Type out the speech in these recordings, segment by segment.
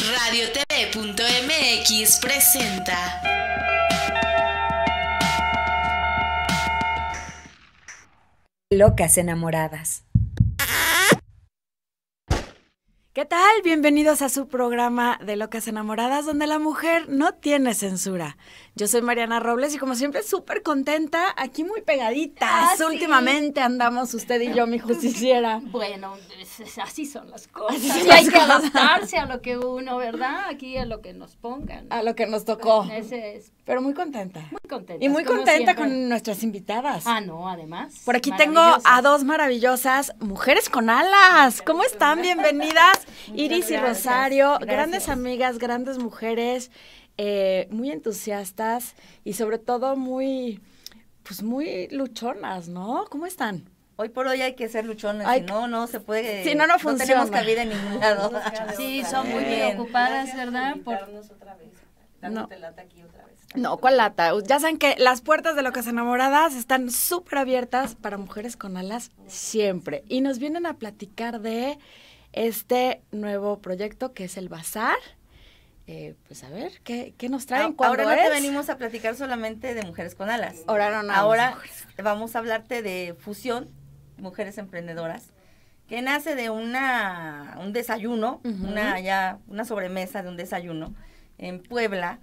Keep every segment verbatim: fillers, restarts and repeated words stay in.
Radio T V punto M X presenta Locas enamoradas. ¿Qué tal? Bienvenidos a su programa de Locas Enamoradas, donde la mujer no tiene censura. Yo soy Mariana Robles y como siempre súper contenta, aquí muy pegaditas. Ah, sí. Últimamente andamos usted y yo, mi justiciera. Bueno, es- así son las cosas. Así son Y las hay que cosas. adaptarse a lo que uno, ¿verdad? Aquí a lo que nos pongan. A lo que nos tocó. Ese es Pero muy contenta. muy contenta. Y muy como contenta siempre. con nuestras invitadas. Ah, no, además. Por aquí tengo a dos maravillosas mujeres con alas. ¿Cómo están? Bienvenidas. Iris y Rosario, gracias. grandes amigas, grandes mujeres, eh, muy entusiastas y sobre todo muy, pues muy luchonas, ¿no? ¿Cómo están? Hoy por hoy hay que ser luchones, Hay si no, no se puede. Si no, no funciona. tenemos cabida en ningún lado. Sí, son muy Bien. preocupadas, ¿verdad? Por... otra vez. No. lata aquí otra vez. No, ¿cuál lata? Ya saben que las puertas de Locas Enamoradas están súper abiertas para mujeres con alas siempre. Y nos vienen a platicar de este nuevo proyecto que es el Bazar. Eh, pues a ver, ¿qué, qué nos traen? Ah, ¿Cuándo ahora no te es? venimos a platicar solamente de mujeres con alas. Ahora no, nada Ahora más mujeres. vamos a hablarte de Fusión, Mujeres Emprendedoras, que nace de una un desayuno, Ujú. una ya una sobremesa de un desayuno en Puebla,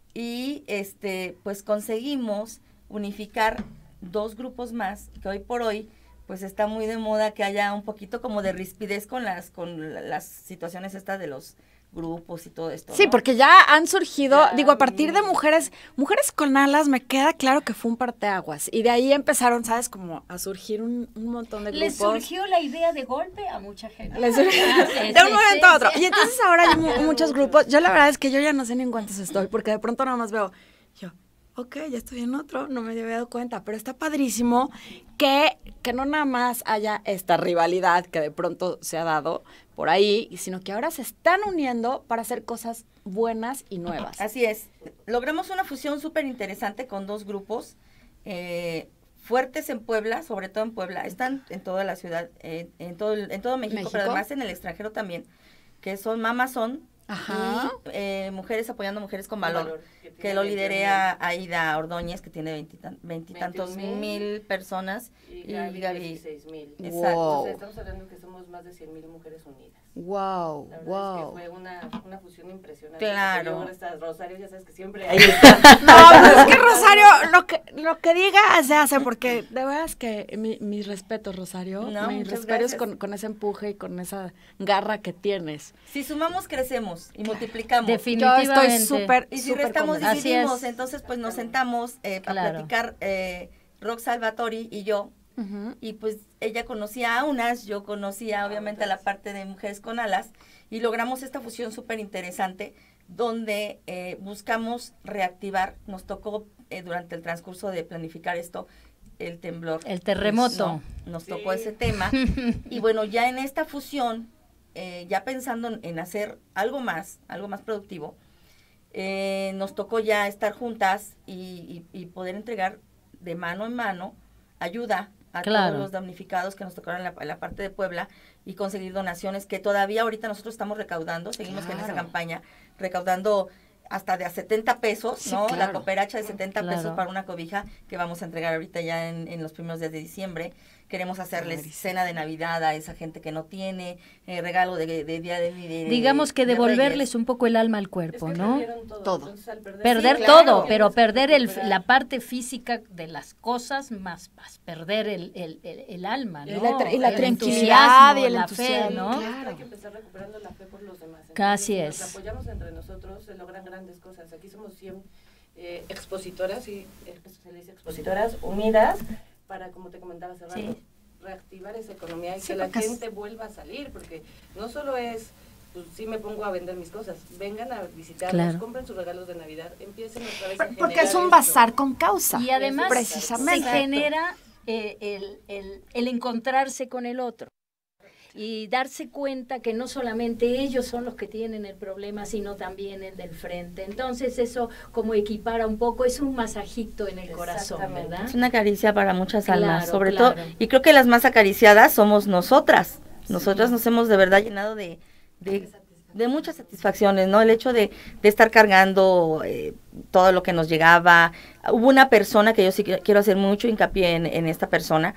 y este pues conseguimos unificar dos grupos más que hoy por hoy pues está muy de moda que haya un poquito como de rispidez con las con la- las situaciones estas de los grupos y todo esto, Sí, ¿no? porque ya han surgido, digo, a partir de mujeres, mujeres con alas, me queda claro que fue un parteaguas. Y de ahí empezaron, ¿sabes? Como a surgir un, un montón de Les grupos. surgió la idea de golpe a mucha gente. Les surgió- Ah, sí, de sí, un momento sí, a otro. sí. Y entonces ahora hay mu- muchos grupos. Yo la verdad es que yo ya no sé ni en cuántos estoy, porque de pronto nada más veo, yo, ok, ya estoy en otro, no me había dado cuenta, pero está padrísimo que, que no nada más haya esta rivalidad que de pronto se ha dado por ahí, sino que ahora se están uniendo para hacer cosas buenas y nuevas. Así es. Logramos una fusión súper interesante con dos grupos eh, fuertes en Puebla, sobre todo en Puebla. Están en toda la ciudad, eh, en todo el- en todo México, México. pero además en el extranjero también, que son Mamazón Ajá. y eh, Mujeres Apoyando a Mujeres con Valor, Valor, que que, tiene lo veinte liderea Aida Ordóñez, que tiene veintitan- veintitantos veintiún mil mil personas. Y Y Gaby, Gaby. dieciséis mil. Exacto. Wow. O sea, estamos hablando que somos más de cien mil mujeres unidas. Wow, La verdad es wow. que fue una, una fusión impresionante. Claro. Porque yo, esta Rosario, ya sabes que siempre ahí está. No, pues es que Rosario, lo que, lo que diga se hace, porque de verdad es que mi- mis respetos, Rosario, No, mis muchas respetos gracias. con, con ese empuje y con esa garra que tienes. Si sumamos, crecemos y multiplicamos. Yo Definitivamente. estoy súper, Y si súper restamos, convencida. Así dividimos. es. Entonces, pues nos sentamos eh, para Claro. platicar eh, Rox Salvatori y yo. Ujú. Y pues ella conocía a unas, yo conocía obviamente a la parte de Mujeres con Alas. Y logramos esta fusión súper interesante donde eh, buscamos reactivar. Nos tocó eh, durante el transcurso de planificar esto el temblor. El terremoto. No, nos tocó ese tema. Y bueno, ya en esta fusión, eh, ya pensando en, en hacer algo más, algo más productivo, eh, nos tocó ya estar juntas y, y- y poder entregar de mano en mano ayuda a Claro. todos los damnificados que nos tocaron en la, en la parte de Puebla y conseguir donaciones que todavía ahorita nosotros estamos recaudando, seguimos con esa Claro. campaña, recaudando hasta de a setenta pesos, Sí, ¿no? claro. La cooperacha de setenta Claro. pesos para una cobija que vamos a entregar ahorita ya en, en los primeros días de diciembre. Queremos hacerles Padrísimo. cena de Navidad a esa gente que no tiene, eh, regalo de, de día de, de Digamos que de devolverles Reyes. un poco el alma al Es cuerpo, que ¿no? perdieron todo. Todo. Entonces, al perder, Perder Sí, claro. todo, pero Tienes que perder el, recuperar. la parte física de las cosas más, más perder el, el, el, el alma, Y ¿no? la tra- y la El tranquilidad y el la fe, entusiasmo, ¿no? claro. Hay que empezar recuperando la fe por los demás. Entonces, Casi si es. Nos apoyamos entre nosotros, se logran grandes cosas. Aquí somos cien eh, expositoras, y eh, se le dice expositoras unidas para, como te comentaba hace rato, Sí. reactivar esa economía y Sí, que la porque es- gente vuelva a salir, porque no solo es, pues sí me pongo a vender mis cosas, vengan a visitarnos, Claro. compren sus regalos de Navidad, empiecen otra vez a Porque generar es un esto. bazar con causa. Y además precisamente. se genera eh, el, el, el encontrarse con el otro y darse cuenta que no solamente ellos son los que tienen el problema, sino también el del frente. Entonces eso como equipara un poco, es un masajito en el corazón, Exactamente. ¿verdad? Es una caricia para muchas Claro, almas, sobre claro. todo, y creo que las más acariciadas somos nosotras. Nosotras nos hemos de verdad llenado de, de de muchas satisfacciones, ¿no? El hecho de, de estar cargando eh, todo lo que nos llegaba. Hubo una persona que yo sí quiero hacer mucho hincapié en, en esta persona,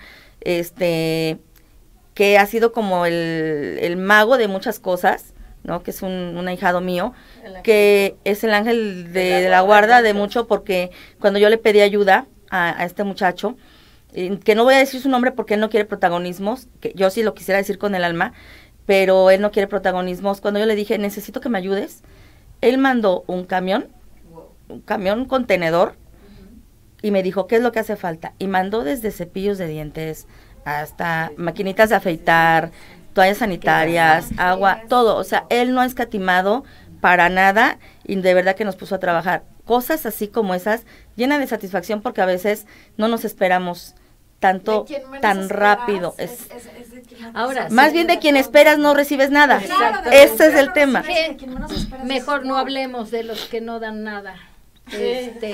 este, que ha sido como el, el mago de muchas cosas, ¿no? Que es un, un ahijado mío, que es el ángel de, de la guarda de mucho, porque cuando yo le pedí ayuda a, a este muchacho, eh, que no voy a decir su nombre porque él no quiere protagonismos, que yo sí lo quisiera decir con el alma, pero él no quiere protagonismos. Cuando yo le dije, necesito que me ayudes, él mandó un camión, un camión contenedor, y me dijo, ¿qué es lo que hace falta? Y mandó desde cepillos de dientes hasta maquinitas de afeitar, toallas sanitarias, agua, todo. O sea, él no ha escatimado para nada y de verdad que nos puso a trabajar. Cosas así como esas llenan de satisfacción porque a veces no nos esperamos tanto, tan rápido. Es, es, es, es de Ahora, más sí, bien de quien esperas no recibes nada. Claro, Ese es el tema. de quien menos esperas. Mejor no hablemos de los que no dan nada. Este,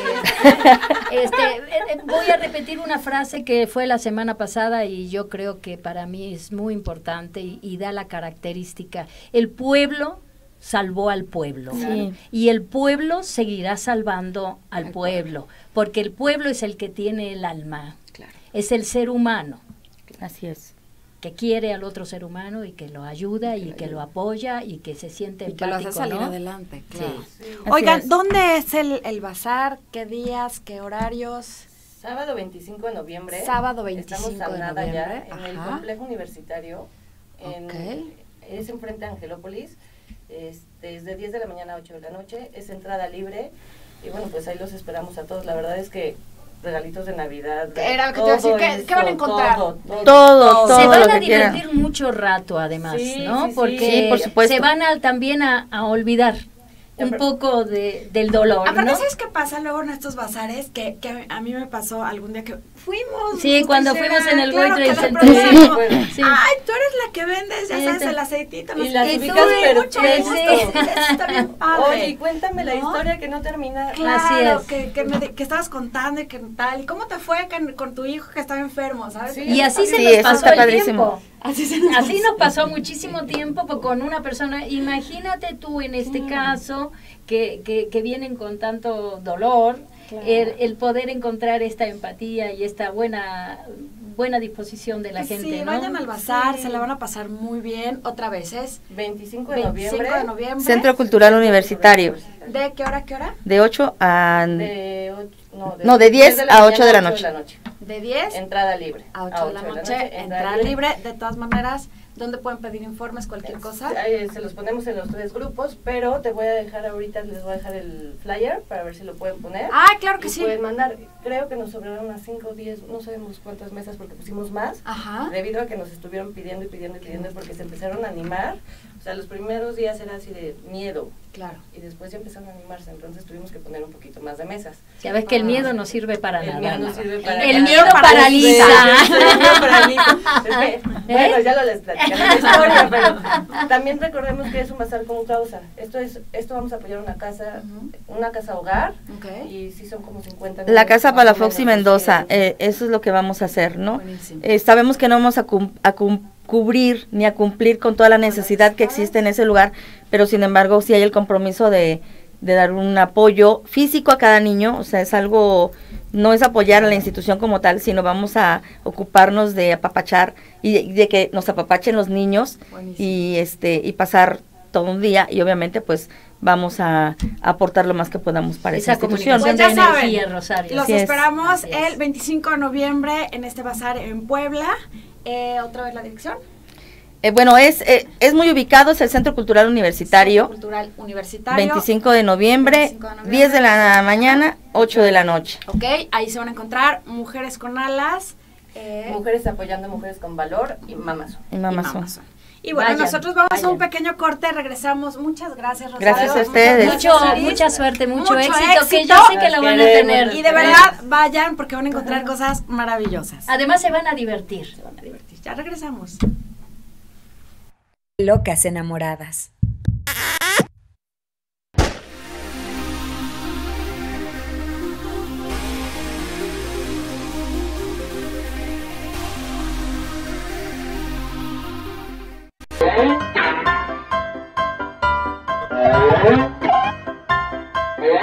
este, eh, voy a repetir una frase que fue la semana pasada y yo creo que para mí es muy importante y, y da la característica. El pueblo salvó al pueblo, Sí. y el pueblo seguirá salvando al pueblo, porque el pueblo es el que tiene el alma, Claro. es el ser humano Así es. que quiere al otro ser humano y que lo ayuda y que lo apoya y que se siente Y que lo hace empático, salir ¿no? adelante, claro. Sí. Así Oigan, es. ¿dónde es el, el bazar? ¿Qué días? ¿Qué horarios? Sábado veinticinco de noviembre. Sábado veinticinco Estamos a de nada noviembre, ya en el ajá. complejo universitario. En, Ok. Es enfrente a Angelópolis. Este, es de diez de la mañana a ocho de la noche. Es entrada libre. Y bueno, pues ahí los esperamos a todos. La verdad es que regalitos de Navidad. Era lo que te iba a decir, todo ¿qué- qué van a listo, encontrar? Todo, todo. Todo, todo Se van lo a que quieran. divertir mucho rato además, Sí, ¿no? sí, sí. Porque Sí, por supuesto. se van a, también a, a olvidar un Pero- poco de, del dolor, Aparte, ¿no? ¿sabes qué pasa luego en estos bazares? Que, que a mí me pasó algún día que fuimos. Sí, justo cuando y fuimos será, en el claro, World que Trade la Center. producción, Sí. Sí. Ay, tú eres la que vendes, ya Sí, sabes, sí. el aceitito. No Y sé las qué. ubicas Tú, mucho perfecto. gusto. Eso está bien padre. Oye, y cuéntame la ¿No? historia que no termina. Claro, Así es. que, que, me, que estabas contando y que tal. ¿Y cómo te fue con, con tu hijo que estaba enfermo, sabes? Sí. Y así se Sí, nos eso pasó está el padrísimo. tiempo. Así se nos Así nos pasó muchísimo tiempo po- con una persona. Imagínate tú en este caso que, que, que vienen con tanto dolor, Claro. el, el poder encontrar esta empatía y esta buena buena disposición de la Pues gente, sí, ¿no? vayan al bazar, Sí. se la van a pasar muy bien. Otra vez es veinticinco de veinticinco noviembre. de noviembre. Centro Cultural Universitario, ¿De qué hora a qué hora? de ocho a... De ocho, no, de, No, de diez a ocho de la mañana noche. De diez Entrada libre. a ocho de la noche. Entrada libre. De todas maneras, ¿dónde pueden pedir informes? Cualquier cosa. Ahí se los ponemos en los tres grupos, pero te voy a dejar ahorita, les voy a dejar el flyer para ver si lo pueden poner. Ah, claro que Y sí. pueden mandar, creo que nos sobraron unas cinco o diez, no sabemos cuántas mesas porque pusimos más, Ajá. debido a que nos estuvieron pidiendo y pidiendo y pidiendo porque se empezaron a animar. O sea, los primeros días era así de miedo Claro. y después ya empezaron a animarse, entonces tuvimos que poner un poquito más de mesas. Ya ves que el miedo no sirve para El nada. miedo no sirve para El nada. miedo paraliza. Sí, el miedo paraliza. Es que, bueno, ya lo les platicaré la historia, pero también recordemos que es un bazar con causa. Esto es, esto vamos a apoyar una casa, una casa hogar, Ok. y sí son como cincuenta. La Casa más o Palafox y menos, Mendoza, sí. eh, eso es lo que vamos a hacer, ¿no? Buenísimo. Eh, sabemos que no vamos a, cum- a cum- cubrir ni a cumplir con toda la necesidad que existe en ese lugar, pero sin embargo sí hay el compromiso de, de dar un apoyo físico a cada niño, o sea, es algo, no es apoyar a la institución como tal, sino vamos a ocuparnos de apapachar y de, de que nos apapachen los niños Buenísimo. y este y pasar todo un día y obviamente pues vamos a, a aportar lo más que podamos para esa Esa institución. comunicación Pues de ya saben, energía, Rosario. Los Así es. esperamos Así es. el veinticinco de noviembre en este bazar en Puebla. Eh, ¿Otra vez la dirección? Eh, bueno, es eh, es muy ubicado, es el Centro Cultural Universitario, Centro Cultural Universitario. veinticinco de noviembre, veinticinco de noviembre. diez de la mañana, ocho de la noche. Ok, ahí se van a encontrar Mujeres con Alas. eh, Mujeres apoyando a mujeres con valor y mamás. Y y Mamazón. Mamazón. Y bueno, Vayan, nosotros vamos a un vayan. pequeño corte, regresamos. Muchas gracias, Rosario. Gracias a ustedes. Muchas Mucho, gracias, Iris. mucha suerte, mucho, Mucho éxito, que éxito. yo sé que lo van a Las tener. queremos. Y de verdad, vayan porque van a encontrar cosas maravillosas. Además se van a divertir. Se van a divertir. Ya regresamos. Locas enamoradas.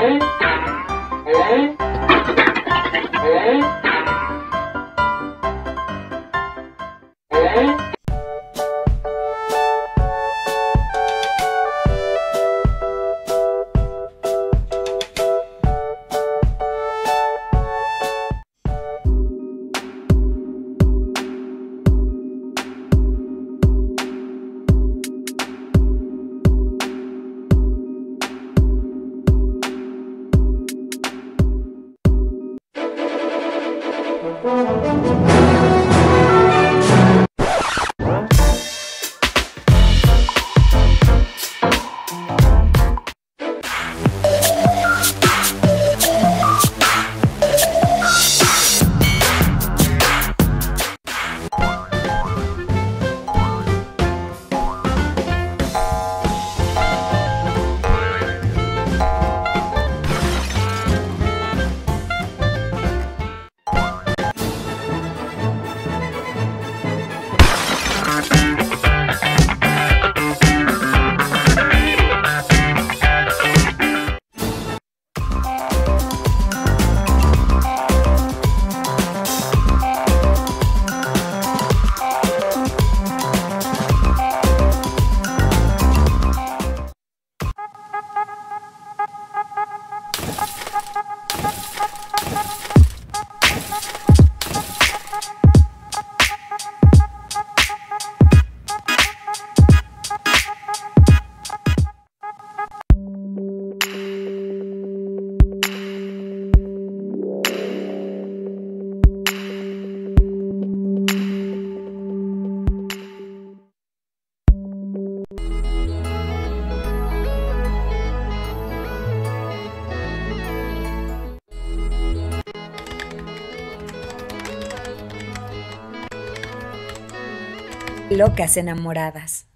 Locas enamoradas.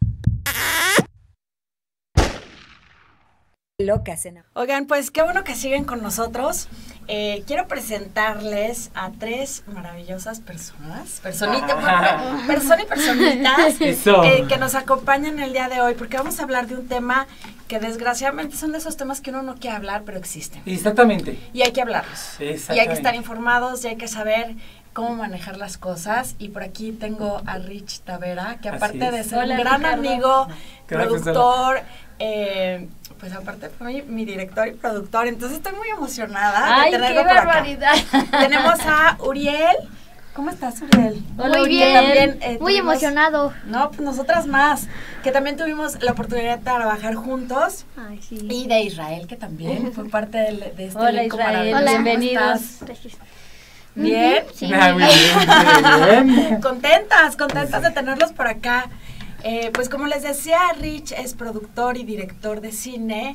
Locas enamoradas. Oigan, pues qué bueno que siguen con nosotros. Eh, quiero presentarles a tres maravillosas personas, personita, persona y personitas, eh, que nos acompañan el día de hoy, porque vamos a hablar de un tema que desgraciadamente son de esos temas que uno no quiere hablar, pero existen. Exactamente. Y hay que hablarlos. Y hay que estar informados, y hay que saber cómo manejar las cosas. Y por aquí tengo a Rich Tavera, que aparte de ser Hola, un gran Ricardo. amigo, Gracias, productor, eh, pues aparte fue mi, mi director y productor, entonces estoy muy emocionada ¡Ay, de tenerlo qué por acá. barbaridad! Tenemos a Uriel. ¿Cómo estás, Uriel? Hola, Muy Uriel. bien, También, eh, muy tuvimos- emocionado. No, pues nosotras más, que también tuvimos la oportunidad de trabajar juntos. Ay, sí. Y de Israel, que también fue parte del- de este Hola, elenco Israel. maravilloso. Hola. ¿Cómo Bienvenidos. estás? Gracias. Bien. Sí, Ah, muy muy bien. bien, muy bien. Contentas, contentas de tenerlos por acá. Eh, pues como les decía, Rich es productor y director de cine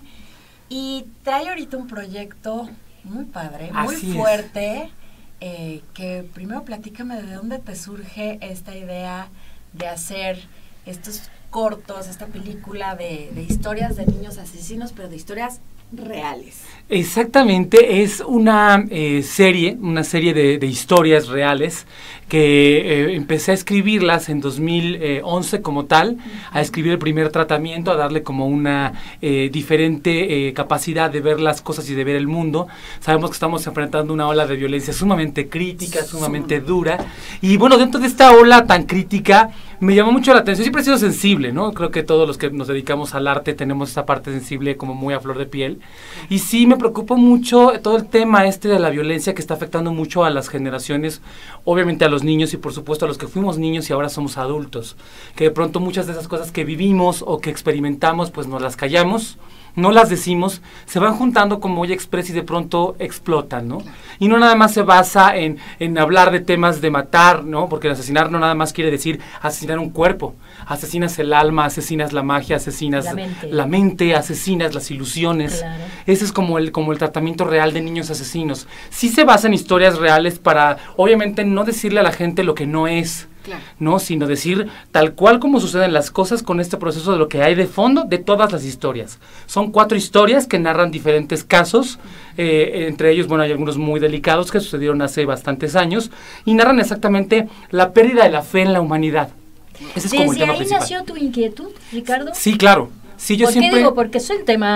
y trae ahorita un proyecto muy padre, muy Así es. fuerte, eh, que primero platícame de dónde te surge esta idea de hacer estos cortos, esta película de, de historias de niños asesinos, pero de historias reales. Exactamente, es una eh, serie, una serie de, de historias reales que eh, empecé a escribirlas en dos mil once como tal, a escribir el primer tratamiento, a darle como una eh, diferente eh, capacidad de ver las cosas y de ver el mundo. Sabemos que estamos enfrentando una ola de violencia sumamente crítica, sumamente dura, y bueno, dentro de esta ola tan crítica me llamó mucho la atención. Siempre he sido sensible, ¿no? Creo que todos los que nos dedicamos al arte tenemos esa parte sensible como muy a flor de piel, y sí me preocupa mucho todo el tema este de la violencia que está afectando mucho a las generaciones, obviamente a los niños y por supuesto a los que fuimos niños y ahora somos adultos, que de pronto muchas de esas cosas que vivimos o que experimentamos pues nos las callamos, no las decimos, se van juntando como olla express y de pronto explotan, ¿no? Y no nada más se basa en, en hablar de temas de matar, ¿no? Porque asesinar no nada más quiere decir asesinar un cuerpo, asesinas el alma, asesinas la magia, asesinas La mente. la mente, asesinas las ilusiones. Claro. Ese es como el, como el tratamiento real de niños asesinos. Sí se basa en historias reales para, obviamente, no decirle a la gente lo que no es, Claro. ¿no? Sino decir tal cual como suceden las cosas con este proceso de lo que hay de fondo de todas las historias. Son cuatro historias que narran diferentes casos, eh, entre ellos, bueno, hay algunos muy delicados que sucedieron hace bastantes años, y narran exactamente la pérdida de la fe en la humanidad. Ese es como el Desde tema ahí principal. nació tu inquietud, Ricardo. Sí, claro. Sí, yo ¿Por siempre... qué digo? Porque es el tema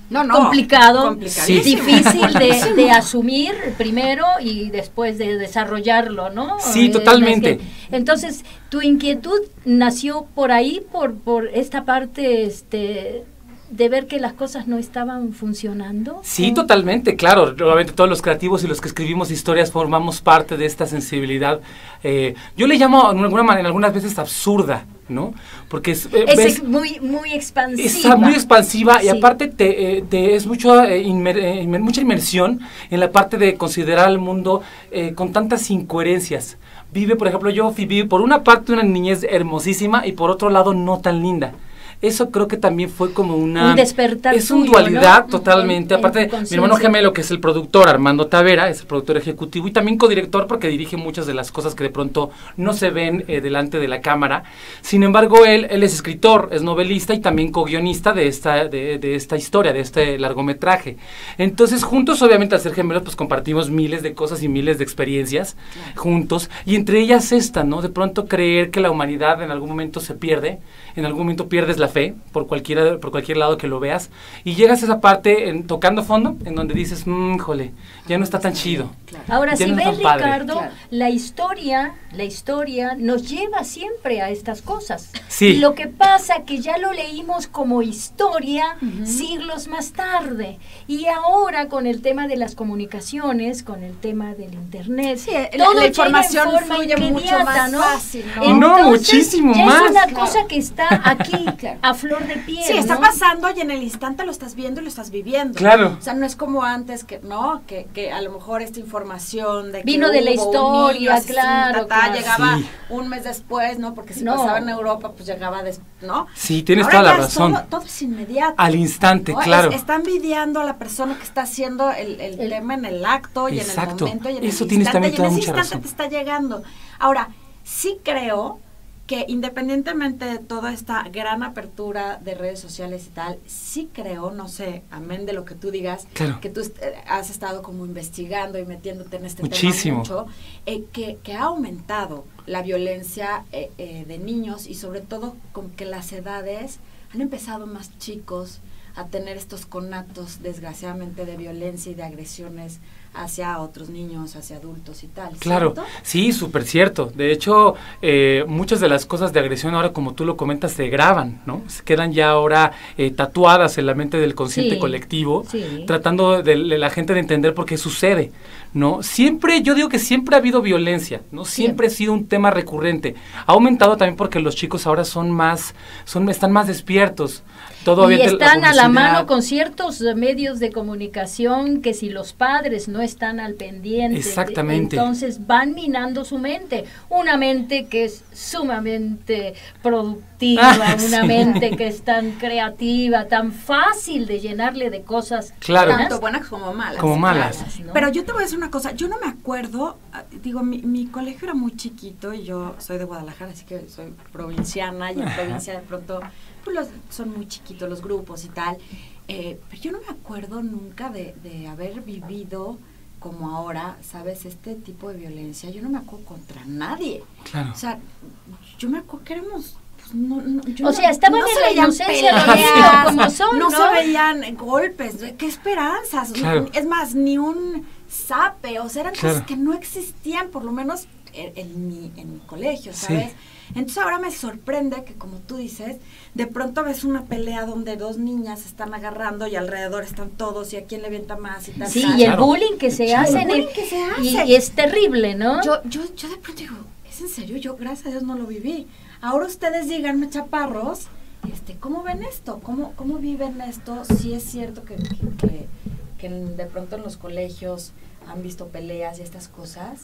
No, no, complicado, complicadísimo. difícil de, de asumir primero y después de desarrollarlo, ¿no? Sí, Eh, totalmente. que, entonces, tu inquietud nació por ahí, por, por esta parte, este, de ver que las cosas no estaban funcionando. Sí, totalmente, claro. Obviamente todos los creativos y los que escribimos historias formamos parte de esta sensibilidad. Eh, yo le llamo, en alguna manera, algunas veces absurda, ¿no? Porque es, eh, Es ves- ex- muy, muy expansiva. está muy expansiva y Sí. aparte te, eh, te es mucho, eh, inmer- eh, inmer- mucha inmersión en la parte de considerar al mundo eh, con tantas incoherencias. Vive, por ejemplo, yo viví por una parte una niñez hermosísima y por otro lado no tan linda. Eso creo que también fue como una... Un despertar Es una tuyo, dualidad ¿no? totalmente. En- en Aparte, tu mi hermano conciencia. gemelo, que es el productor, Armando Tavera, es el productor ejecutivo y también codirector porque dirige muchas de las cosas que de pronto no se ven eh, delante de la cámara. Sin embargo, él, él es escritor, es novelista y también co-guionista de esta, de, de esta historia, de este largometraje. Entonces, juntos, obviamente, al ser gemelos, pues compartimos miles de cosas y miles de experiencias juntos. Y entre ellas esta, ¿no? De pronto creer que la humanidad en algún momento se pierde, en algún momento pierdes la fe, por cualquiera, por cualquier lado que lo veas, y llegas a esa parte en, tocando fondo, en donde dices, mmm, jole, ya no está tan chido. Ahora, Ya si no es ves, tan padre. Ricardo, Claro. la historia, la historia nos lleva siempre a estas cosas. Sí. Y lo que pasa que ya lo leímos como historia siglos más tarde. Y ahora con el tema de las comunicaciones, con el tema del internet, Sí, la- todo la llega información en forma fluye mucho inmediata, más ¿no? fácil, ¿no? Entonces, No, muchísimo ya más. es una Claro. cosa que está aquí, Claro. a flor de piel. Sí, está ¿no? pasando y en el instante lo estás viendo y lo estás viviendo. Claro. O sea, no es como antes que, ¿no? Que, que a lo mejor esta información de que Vino de la hubo un historia, niño asesino, claro, tatá, claro. llegaba Sí. un mes después, ¿no? Porque si No. pasaba en Europa, pues llegaba después, ¿no? Sí, tienes Ahora toda la ya es razón. Todo, todo es inmediato. Al instante, ¿no? Es- claro. están envidiando a la persona que está haciendo el, el El- tema en el acto y Exacto. en el momento y en Eso el tienes instante, también y en toda ese mucha instante razón. te está llegando. Ahora, sí creo que independientemente de toda esta gran apertura de redes sociales y tal, sí creo, no sé, amén de lo que tú digas, Claro. que tú est- eh, has estado como investigando y metiéndote en este Muchísimo. tema mucho, eh, que, que ha aumentado la violencia eh, eh, de niños y sobre todo con que las edades han empezado más chicos a tener estos conatos, desgraciadamente, de violencia y de agresiones hacia otros niños, hacia adultos y tal. Claro, ¿cierto? sí, súper cierto. De hecho, eh, muchas de las cosas de agresión ahora, como tú lo comentas, se graban, ¿no? Se quedan ya ahora eh, tatuadas en la mente del consciente Sí, colectivo, sí. tratando de, de la gente de entender por qué sucede, ¿no? Siempre, yo digo que siempre ha habido violencia, ¿no? Siempre ha sido un tema recurrente. Ha aumentado también porque los chicos ahora son más, son, están más despiertos. Todo Y obviamente, están a la publicidad. mano con ciertos eh, medios de comunicación que si los padres no están al pendiente, Exactamente. entonces van minando su mente. Una mente que es sumamente productiva, Ah, una sí. mente que es tan creativa, tan fácil de llenarle de cosas Claro. buenas. Tanto buenas como malas. Como malas. Malas, ¿no? Pero yo te voy a decir una cosa, yo no me acuerdo, ah, digo, mi, mi colegio era muy chiquito y yo soy de Guadalajara, así que soy provinciana y en provincia de pronto pues los, son muy chiquitos los grupos y tal, eh, pero yo no me acuerdo nunca de, de haber vivido como ahora, ¿sabes? Este tipo de violencia, yo no me acuerdo contra nadie. Claro. O sea, yo me acuerdo que éramos... pues, no, no, yo O no- sea, estaban no en se la veían inocencia peleas, los niños como son, no ¿no? se veían golpes, qué esperanzas. Claro. Es más, ni un zape, o sea, eran Claro. cosas que no existían, por lo menos en, en mi, en mi colegio, Sí. ¿sabes? Entonces ahora me sorprende que, como tú dices, de pronto ves una pelea donde dos niñas se están agarrando y alrededor están todos y a quién le avienta más y tal. Sí, tal. y el Claro. bullying que se Claro. hace, El en bullying el- que se y, hace. y es terrible, ¿no? Yo, yo, yo de pronto digo, ¿es en serio? Yo, gracias a Dios, no lo viví. Ahora ustedes díganme, chaparros, este, ¿cómo ven esto? ¿Cómo, cómo viven esto? Si es cierto que, que, que, que en- de pronto en los colegios han visto peleas y estas cosas.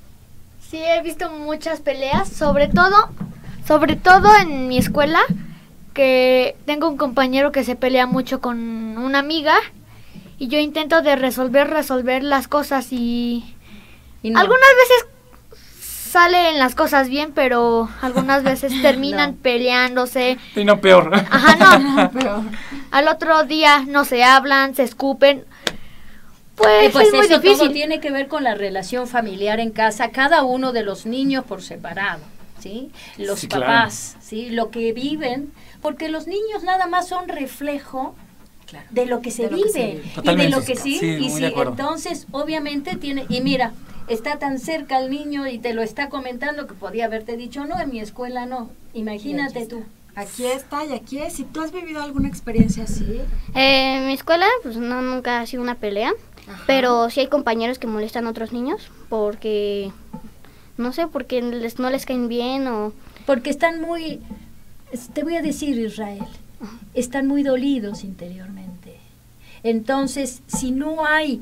Sí, he visto muchas peleas, sobre todo, sobre todo en mi escuela, que tengo un compañero que se pelea mucho con una amiga y yo intento de resolver, resolver las cosas y, Y no. algunas veces salen las cosas bien, pero algunas veces terminan No. peleándose. Y no peor. Ajá, no. Al otro día no se hablan, se escupen. Pues, Eh, pues es muy eso difícil. todo tiene que ver con la relación familiar en casa, cada uno de los niños por separado, ¿sí? Los Sí, claro. papás, ¿sí? Lo que viven, porque los niños nada más son reflejo Claro. de lo que se De lo vive que se vive. y de Totalmente. lo que sí, Sí, y muy sí, de acuerdo. entonces obviamente tiene, y mira, está tan cerca el niño y te lo está comentando que podía haberte dicho, no, en mi escuela no, imagínate Y aquí tú. está. Aquí está y aquí es. Si tú has vivido alguna experiencia así, Eh, en mi escuela, pues no, nunca ha sido una pelea, Ajá. pero sí hay compañeros que molestan a otros niños porque, no sé, porque les, no les caen bien o... Porque están muy, te voy a decir, Israel, están muy dolidos interiormente. Entonces, si no hay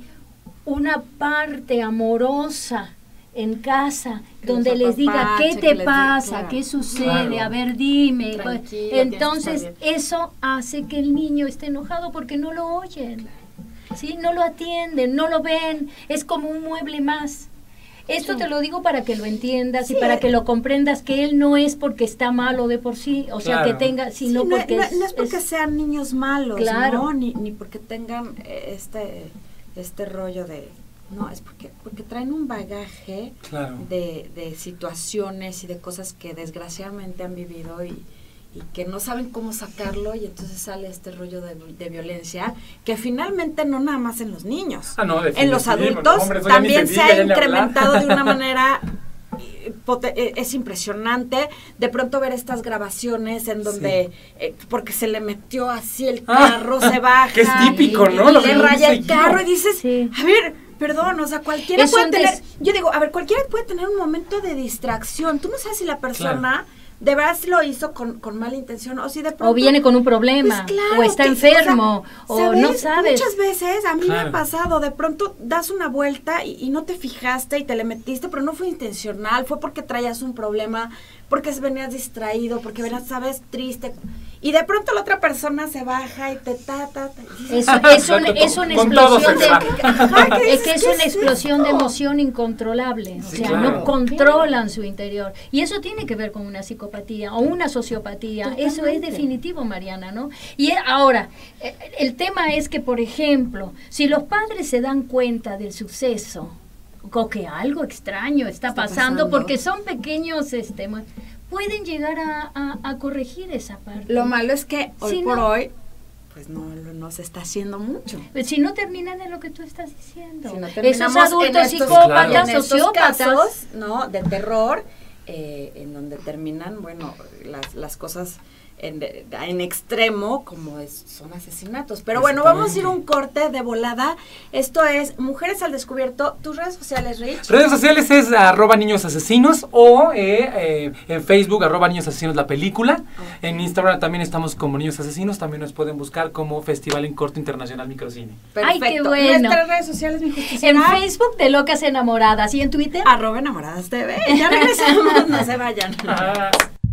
una parte amorosa en casa Que donde les les diga apapache, qué que te les diga, pasa, claro. qué sucede, Claro. a ver, dime. Tranquilo, tienes Entonces, que estar bien. eso hace que el niño esté enojado porque no lo oyen, ¿sí? No lo atienden, no lo ven, es como un mueble más. Esto te lo digo para que lo entiendas y para que lo comprendas, que él no es porque está malo de por sí, o sea, Claro. que tenga, sino sí, no, porque no- es, no es porque es- sean niños malos, Claro. ¿no? Ni, ni porque tengan eh, este, este rollo de... No, es porque, porque traen un bagaje Claro. de, de situaciones y de cosas que desgraciadamente han vivido y, y que no saben cómo sacarlo y entonces sale este rollo de, de violencia que finalmente no nada más en los niños, Ah, no, en los definitivo, adultos no, hombre, eso ya ni también se se diga, ha ya ni hablar. incrementado de una manera eh, pote- eh, es impresionante de pronto ver estas grabaciones en donde eh, porque se le metió así el Ah, carro, se baja que es típico, y, ¿no? y Lo le vemos raya el seguido. carro y dices, Sí. a ver, perdón, o sea, cualquiera Es puede un tener, des- yo digo, a ver, cualquiera puede tener un momento de distracción, tú no sabes si la persona de verdad lo hizo con, con mala intención o si de pronto... o viene con un problema, Pues claro o está que- enfermo, o, sea, o no ¿sabes? sabes. Muchas veces a mí me Claro. ha pasado, de pronto das una vuelta y, y no te fijaste y te le metiste, pero no fue intencional, fue porque traías un problema, porque venías distraído, porque venías, sabes, triste. Y de pronto la otra persona se baja y te ta, ta, ta. y dices, Eso es, un- es una Con todo se explosión de, va. Ajá, ¿qué es que dices? es ¿Qué una es explosión de esto? emoción incontrolable, o Sí, sea, claro. no controlan su interior. Y eso tiene que ver con una psicopatía o una sociopatía. Eso es Totalmente. definitivo, Mariana, ¿no? Y eh, ahora, eh, el tema es que, por ejemplo, si los padres se dan cuenta del suceso, o que algo extraño está, Está pasando, pasando. porque son pequeños, este, mu- pueden llegar a, a- a corregir esa parte. Lo malo es que hoy Sí, por no. hoy, pues no, lo- no se está haciendo mucho. Si no terminan en lo que tú estás diciendo. Si no Esos terminamos en adultos estos- psicópatas, Claro. en estos sociópatas. casos, ¿no? De terror, eh, en donde terminan, bueno, las, las cosas en, de- en extremo, como es, son asesinatos. Pero bueno, vamos a ir a un corte de volada. Esto es Mujeres al Descubierto. Tus redes sociales, Rich. Redes sociales es arroba niños asesinos o eh, eh, en Facebook arroba niños asesinos la película. En Instagram también estamos como niños asesinos. También nos pueden buscar como Festival en Corto Internacional Microcine. Ay, qué Perfecto. bueno. Nuestras redes sociales, mi justiciera. En Facebook de Locas Enamoradas y en Twitter. Arroba Enamoradas T V. Ya regresamos, no se vayan. Ah.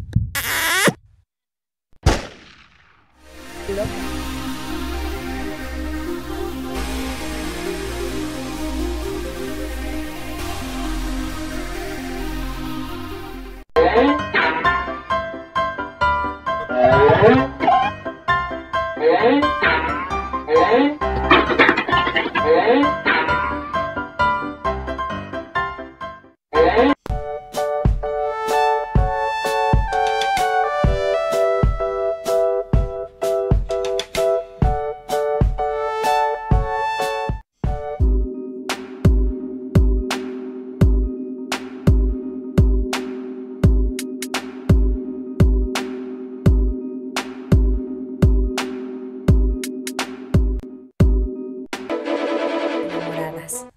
Enamoradas.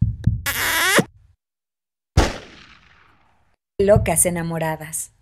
Locas enamoradas.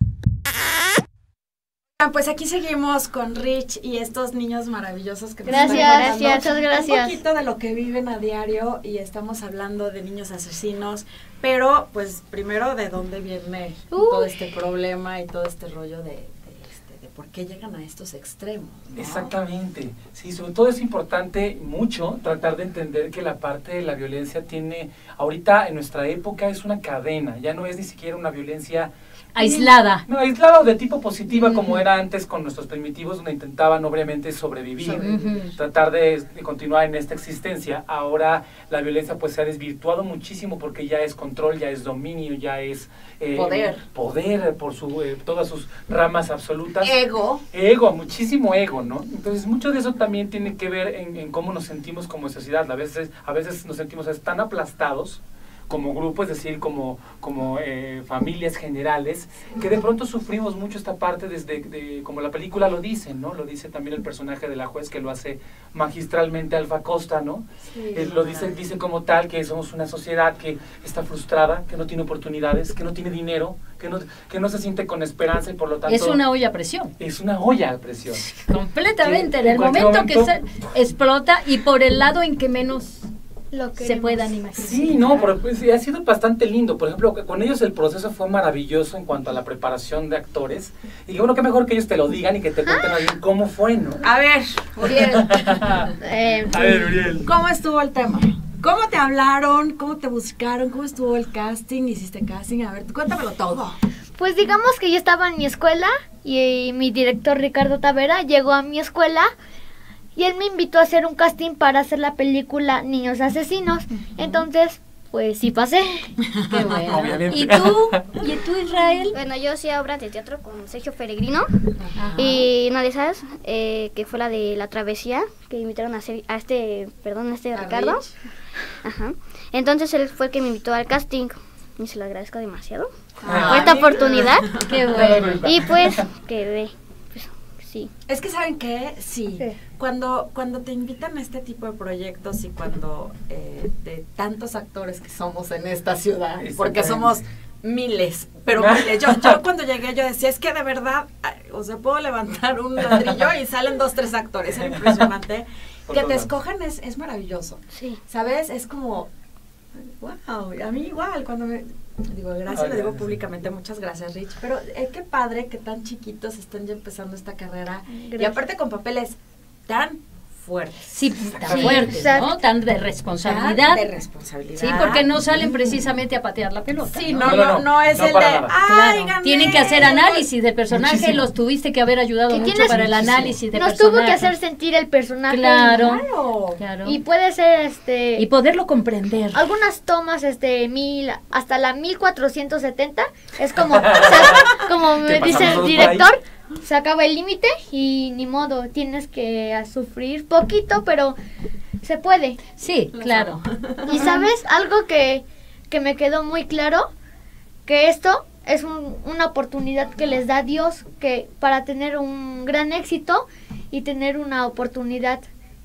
Ah, pues aquí seguimos con Rich y estos niños maravillosos que nos Gracias, están contando gracias, muchas gracias. un poquito de lo que viven a diario y estamos hablando de niños asesinos, pero pues primero de dónde viene todo este problema y todo este rollo de, de, este, de por qué llegan a estos extremos, ¿no? Exactamente, sí, sobre todo es importante mucho tratar de entender que la parte de la violencia tiene, ahorita en nuestra época es una cadena, ya no es ni siquiera una violencia aislada. No, aislada o de tipo positiva, uh-huh. como era antes con nuestros primitivos, donde intentaban obviamente sobrevivir, uh-huh. tratar de, de continuar en esta existencia. Ahora la violencia pues se ha desvirtuado muchísimo porque ya es control, ya es dominio, ya es eh, poder, poder por su eh, todas sus ramas absolutas. Ego. Ego, muchísimo ego, ¿no? Entonces mucho de eso también tiene que ver en, en cómo nos sentimos como sociedad. A veces, a veces nos sentimos tan aplastados como grupo, es decir, como, como eh, familias generales, que de pronto sufrimos mucho esta parte desde, de, como la película lo dice, ¿no? Lo dice también el personaje de la juez, que lo hace magistralmente Alfa Costa, ¿no? Sí, eh, lo dice, dice como tal, que somos una sociedad que está frustrada, que no tiene oportunidades, que no tiene dinero, que no, que no se siente con esperanza y por lo tanto... Es una olla a presión. Es una olla a presión. Completamente, en el momento, momento que se explota y por el lado en que menos... Lo que se puedan imaginar. Sí, no, pero pues, ha sido bastante lindo. Por ejemplo, con ellos el proceso fue maravilloso en cuanto a la preparación de actores. Y bueno, qué mejor que ellos te lo digan y que te cuenten bien cómo fue, ¿no? A ver, Uriel. eh, a ver, Uriel. ¿Cómo estuvo el tema? ¿Cómo te hablaron? ¿Cómo te buscaron? ¿Cómo estuvo el casting? ¿Hiciste casting? A ver, cuéntamelo todo. Pues digamos que yo estaba en mi escuela y, y mi director Ricardo Tavera llegó a mi escuela. Y él me invitó a hacer un casting para hacer la película Niños Asesinos. Uh-huh. Entonces, pues sí pasé. Qué bueno. Obviamente. ¿Y tú? ¿Y tú, Israel? Bueno, yo hacía obras de teatro con Sergio Peregrino. Ajá. Y una de esas, eh, que fue la de La Travesía, que invitaron a, hacer, a este, perdón, a este a Ricardo. Rich. Ajá. Entonces él fue el que me invitó al casting. Y se lo agradezco demasiado Ay, por esta oportunidad. Qué bueno. Y pues quedé. Sí. Es que ¿saben qué? Sí. sí. Cuando, cuando te invitan a este tipo de proyectos y cuando eh, de tantos actores que somos en esta ciudad, porque somos miles, pero miles. Yo, yo cuando llegué yo decía, es que de verdad, o sea, puedo levantar un ladrillo y salen dos, tres actores, es impresionante. Que te escojan es, es maravilloso. Sí. ¿Sabes? Es como, wow, a mí igual, cuando me... Digo, gracias, le digo públicamente, muchas gracias, Rich. Pero eh, qué padre que tan chiquitos estén ya empezando esta carrera. Gracias. Y aparte con papeles tan fuertes. Sí, tan sí, fuertes, ¿no? Tan de responsabilidad. Tan de responsabilidad. Sí, porque no salen precisamente a patear la pelota. Sí, no, no, no, no, no es no el de, ay, claro. Tienen que hacer análisis del personaje, muchísimo. Los tuviste que haber ayudado mucho para el análisis de nos personaje. Nos tuvo que hacer sentir el personaje. Claro, claro. claro. Y puede ser, este... Y poderlo comprender. Algunas tomas, este, mil, hasta la mil cuatrocientos setenta, es como, o sea, como me dice el director... Se acaba el límite y ni modo, tienes que a sufrir poquito, pero se puede. Sí, claro. Y sabes, algo que, que me quedó muy claro, que esto es un, una oportunidad que les da Dios que para tener un gran éxito y tener una oportunidad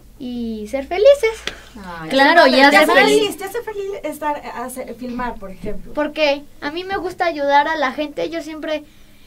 y ser felices. Ay, claro, y hace feliz, te hace feliz estar, hace, filmar, por ejemplo. Porque a mí me gusta ayudar a la gente, yo siempre...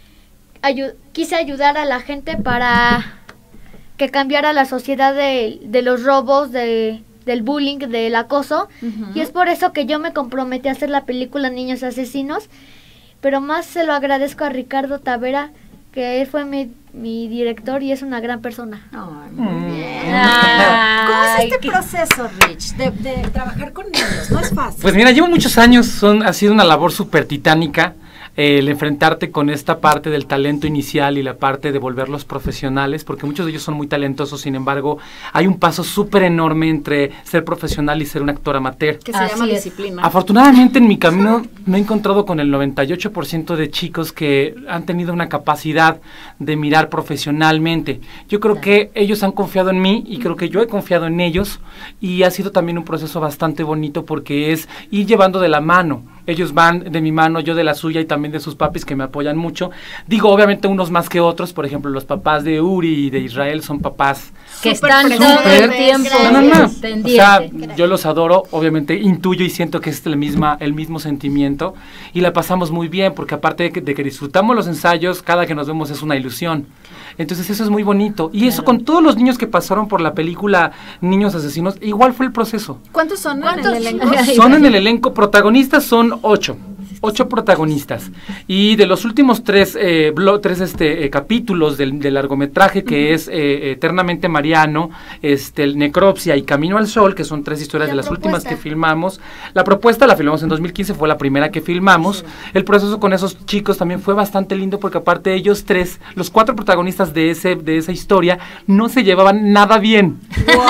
Ayu- quise ayudar a la gente para que cambiara la sociedad de, de los robos, de, del bullying, del acoso. Uh-huh. Y es por eso que yo me comprometí a hacer la película Niños Asesinos. Pero más se lo agradezco a Ricardo Tavera, que él fue mi, mi director y es una gran persona. Ay, muy bien. Ay, ¿cómo es este qué... proceso, Rich, de, de trabajar con niños? No es fácil. Pues mira, llevo muchos años, son, ha sido una labor súper titánica. El enfrentarte con esta parte del talento inicial y la parte de volverlos profesionales, porque muchos de ellos son muy talentosos, sin embargo, hay un paso súper enorme entre ser profesional y ser un actor amateur. Que se Así llama es. disciplina. Afortunadamente en mi camino me he encontrado con el noventa y ocho por ciento de chicos que han tenido una capacidad de mirar profesionalmente. Yo creo claro. que ellos han confiado en mí y creo que yo he confiado en ellos y ha sido también un proceso bastante bonito porque es ir llevando de la mano. Ellos van de mi mano, yo de la suya y también de sus papis que me apoyan mucho. Digo, obviamente unos más que otros, por ejemplo, los papás de Uri y de Israel son papás que están todo el tiempo. No, no, no. O sea, yo los adoro, obviamente intuyo y siento que es el, misma, el mismo sentimiento y la pasamos muy bien porque aparte de que, de que disfrutamos los ensayos, cada que nos vemos es una ilusión. Entonces eso es muy bonito. Y claro. eso con todos los niños que pasaron por la película Niños Asesinos, igual fue el proceso. ¿Cuántos son ¿Cuántos? en el elenco? Son en el elenco, protagonistas son ocho. Ocho protagonistas. Y de los últimos tres, eh, blo- tres este, eh, capítulos del, del largometraje, que uh-huh. es eh, Eternamente Mariano, este, el Necropsia y Camino al Sol, que son tres historias de las propuesta? últimas que filmamos. La propuesta la filmamos en dos mil quince, fue la primera que filmamos. Sí. El proceso con esos chicos también fue bastante lindo, porque aparte ellos tres, los cuatro protagonistas de ese de esa historia, no se llevaban nada bien. Wow.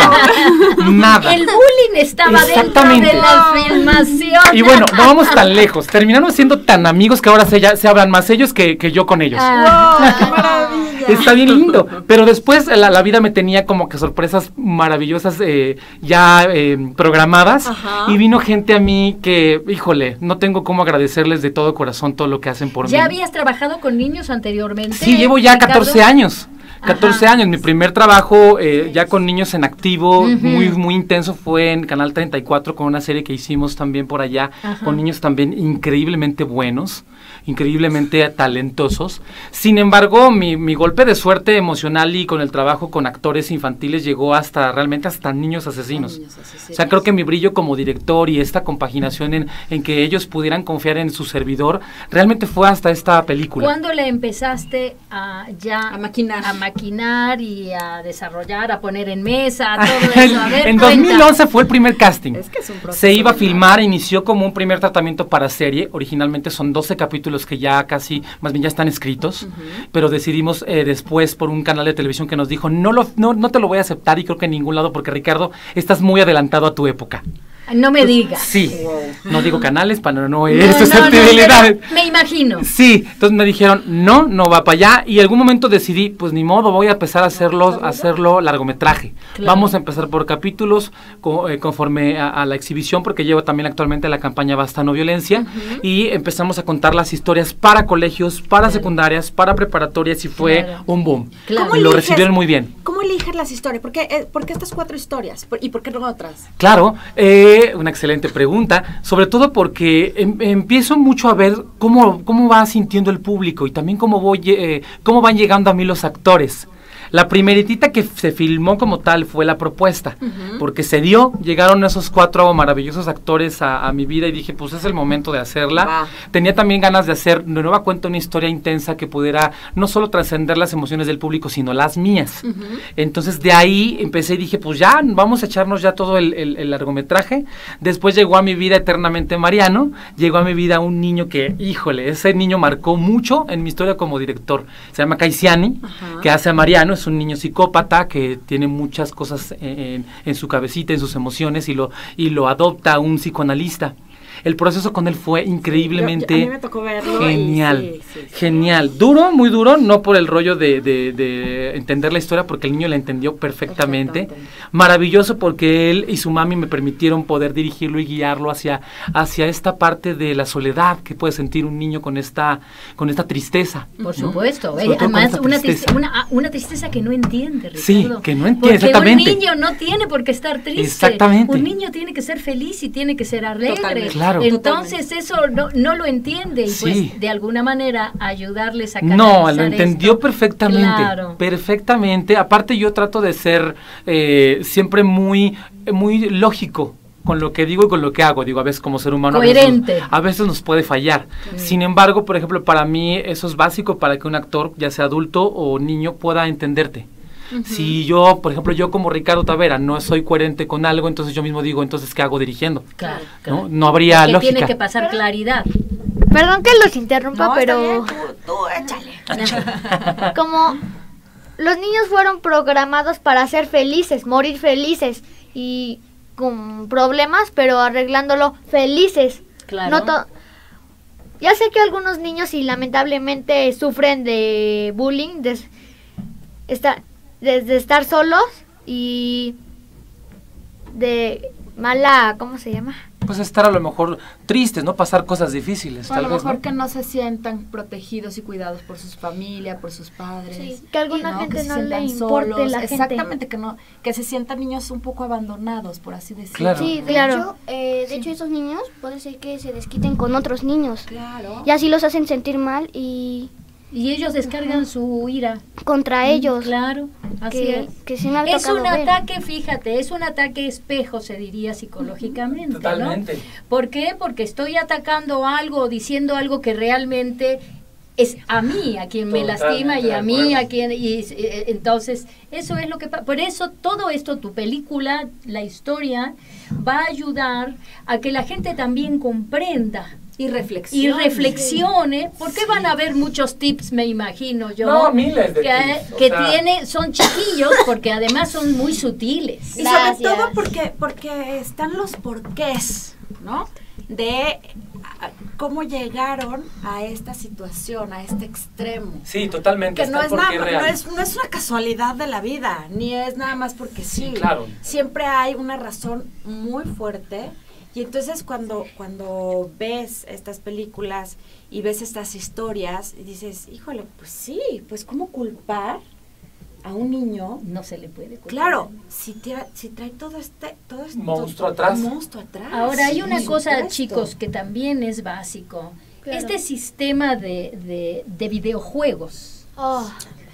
Nada. Nada. El bullying estaba dentro de la filmación. Y bueno, no vamos tan lejos. Terminaron siendo tan amigos que ahora se, ya, se hablan más ellos que, que yo con ellos. Ah. ¡Wow! ¡Qué maravilla! Está bien lindo. Pero después la, la vida me tenía como que sorpresas maravillosas eh, ya eh, programadas. Ajá. Y vino gente a mí que, híjole, no tengo cómo agradecerles de todo corazón todo lo que hacen por ¿Ya mí. ¿Ya habías trabajado con niños anteriormente? Sí, llevo ya Ricardo? catorce años. catorce Ajá. años, mi primer trabajo eh, ya con niños en activo, uh-huh. muy muy intenso, fue en Canal treinta y cuatro con una serie que hicimos también por allá, Ajá. con niños también increíblemente buenos, increíblemente talentosos. Sin embargo, mi, mi golpe de suerte emocional y con el trabajo con actores infantiles llegó hasta, realmente hasta niños asesinos. Niños asesinos. O sea, creo que mi brillo como director y esta compaginación en, en que ellos pudieran confiar en su servidor, realmente fue hasta esta película. ¿Cuándo le empezaste a ya a maquinar? A maquinar y a desarrollar, a poner en mesa, todo eso. A ver, en dos mil once fue el primer casting. Es que es un Se iba a filmar, inició como un primer tratamiento para serie. Originalmente son doce capítulos que ya casi, más bien ya están escritos, uh-huh. pero decidimos eh, después por un canal de televisión que nos dijo, no, lo, no, no te lo voy a aceptar y creo que en ningún lado, porque Ricardo, estás muy adelantado a tu época. No me digas. Sí, wow. No digo canales para no no, herir no, susceptibilidades. No, me imagino. Sí, entonces me dijeron, no, no va para allá, y en algún momento decidí, pues ni modo, voy a empezar a hacerlo, a hacerlo largometraje. Claro. Vamos a empezar por capítulos, co eh, conforme a, a la exhibición, porque llevo también actualmente la campaña Basta No Violencia, uh-huh. y empezamos a contar las historias para colegios, para claro. secundarias, para preparatorias, y fue claro. un boom. Claro. Lo recibieron muy bien. ¿Cómo eliges las historias? ¿Por qué, eh, ¿por qué estas cuatro historias? ¿Por, ¿Y por qué no otras? Claro, eh, una excelente pregunta, sobre todo porque em, empiezo mucho a ver cómo, cómo va sintiendo el público y también cómo, voy, eh, cómo van llegando a mí los actores. La primeritita que se filmó como tal fue La Propuesta, uh-huh. porque se dio, llegaron esos cuatro maravillosos actores a, a mi vida y dije, pues es el momento de hacerla. Wow. Tenía también ganas de hacer de nueva cuenta una historia intensa que pudiera no solo trascender las emociones del público, sino las mías. Uh-huh. Entonces de ahí empecé y dije, pues ya, vamos a echarnos ya todo el, el, el largometraje. Después llegó a mi vida Eternamente Mariano, llegó a mi vida un niño que, híjole, ese niño marcó mucho en mi historia como director. Se llama Kaisiani, uh-huh. que hace a Mariano. Es un niño psicópata que tiene muchas cosas en, en su cabecita, en sus emociones, y lo, y lo adopta un psicoanalista. El proceso con él fue increíblemente yo, yo, a mí me tocó verlo genial, y sí, sí, sí. genial, duro, muy duro, no por el rollo de, de, de entender la historia, porque el niño la entendió perfectamente, perfectamente. Maravilloso porque él y su mami me permitieron poder dirigirlo y guiarlo hacia, hacia esta parte de la soledad que puede sentir un niño con esta, con esta tristeza. Por ¿no? supuesto, eh, además una tristeza. Una, una tristeza que no entiende, Ricardo. Sí, que no entiende, porque exactamente. Un niño no tiene por qué estar triste, exactamente. Un niño tiene que ser feliz y tiene que ser alegre. Totalmente. Claro. Entonces totalmente. Eso no, no lo entiende y sí. pues de alguna manera ayudarles a canalizar No, lo entendió esto. perfectamente, claro. perfectamente. Aparte yo trato de ser eh, siempre muy, muy lógico con lo que digo y con lo que hago, digo, a veces como ser humano coherente. A veces, a veces nos puede fallar. Sí. Sin embargo, por ejemplo, para mí eso es básico para que un actor, ya sea adulto o niño, pueda entenderte. Uh-huh. Si yo, por ejemplo, yo como Ricardo Tavera no soy coherente con algo, entonces yo mismo digo, entonces, ¿qué hago dirigiendo? Claro, claro. ¿No? No habría Porque lógica. Tiene que pasar claridad. Perdón que los interrumpa, no, pero... Bien, tú, tú échale. Como los niños fueron programados para ser felices, morir felices y con problemas, pero arreglándolo felices. Claro. No to- ya sé que algunos niños y lamentablemente sufren de bullying, de estar, de, de estar solos y de mala, ¿cómo se llama? Pues estar a lo mejor tristes, ¿no? Pasar cosas difíciles, o tal a lo vez, mejor ¿no? que no se sientan protegidos y cuidados por sus familias, por sus padres. Sí, que a alguna ¿no? gente que no se le sientan importe solos. la Exactamente, gente. que no, que se sientan niños un poco abandonados, por así decirlo. Claro. Sí, de Claro. hecho, eh, de Sí. hecho esos niños puede ser que se desquiten con otros niños. Claro. Y así los hacen sentir mal y Y ellos descargan su ira. Contra ellos. Claro, así que, es. que sí me ha Es tocado un ver. ataque, fíjate, es un ataque espejo, se diría psicológicamente. Totalmente. ¿no? ¿Por qué? Porque estoy atacando algo, diciendo algo que realmente es a mí, a quien me Totalmente lastima y de a mí, acuerdo. a quien... Y, eh, entonces, eso es lo que pasa. Por eso todo esto, tu película, la historia, va a ayudar a que la gente también comprenda. Y Y reflexión. reflexione, porque van a haber muchos tips, me imagino yo. No, miles de que, tips, o que sea. tiene, son chiquillos, porque además son muy sutiles. Y Gracias. sobre todo porque, porque están los porqués, ¿no? De a, cómo llegaron a esta situación, a este extremo. Sí, totalmente. Que no está es, porque nada, real. no, es, no es una casualidad de la vida, ni es nada más porque sí. Sí, claro. Siempre hay una razón muy fuerte. Y entonces cuando, cuando ves estas películas y ves estas historias, y dices, híjole, pues sí, pues ¿cómo culpar a un niño? No se le puede culpar. Claro, si, trae, si trae todo este, todo este Monstruo atrás. monstruo atrás. Ahora hay Sí, una por cosa, supuesto. chicos, que también es básico. Claro. Este sistema de, de, de videojuegos. Oh,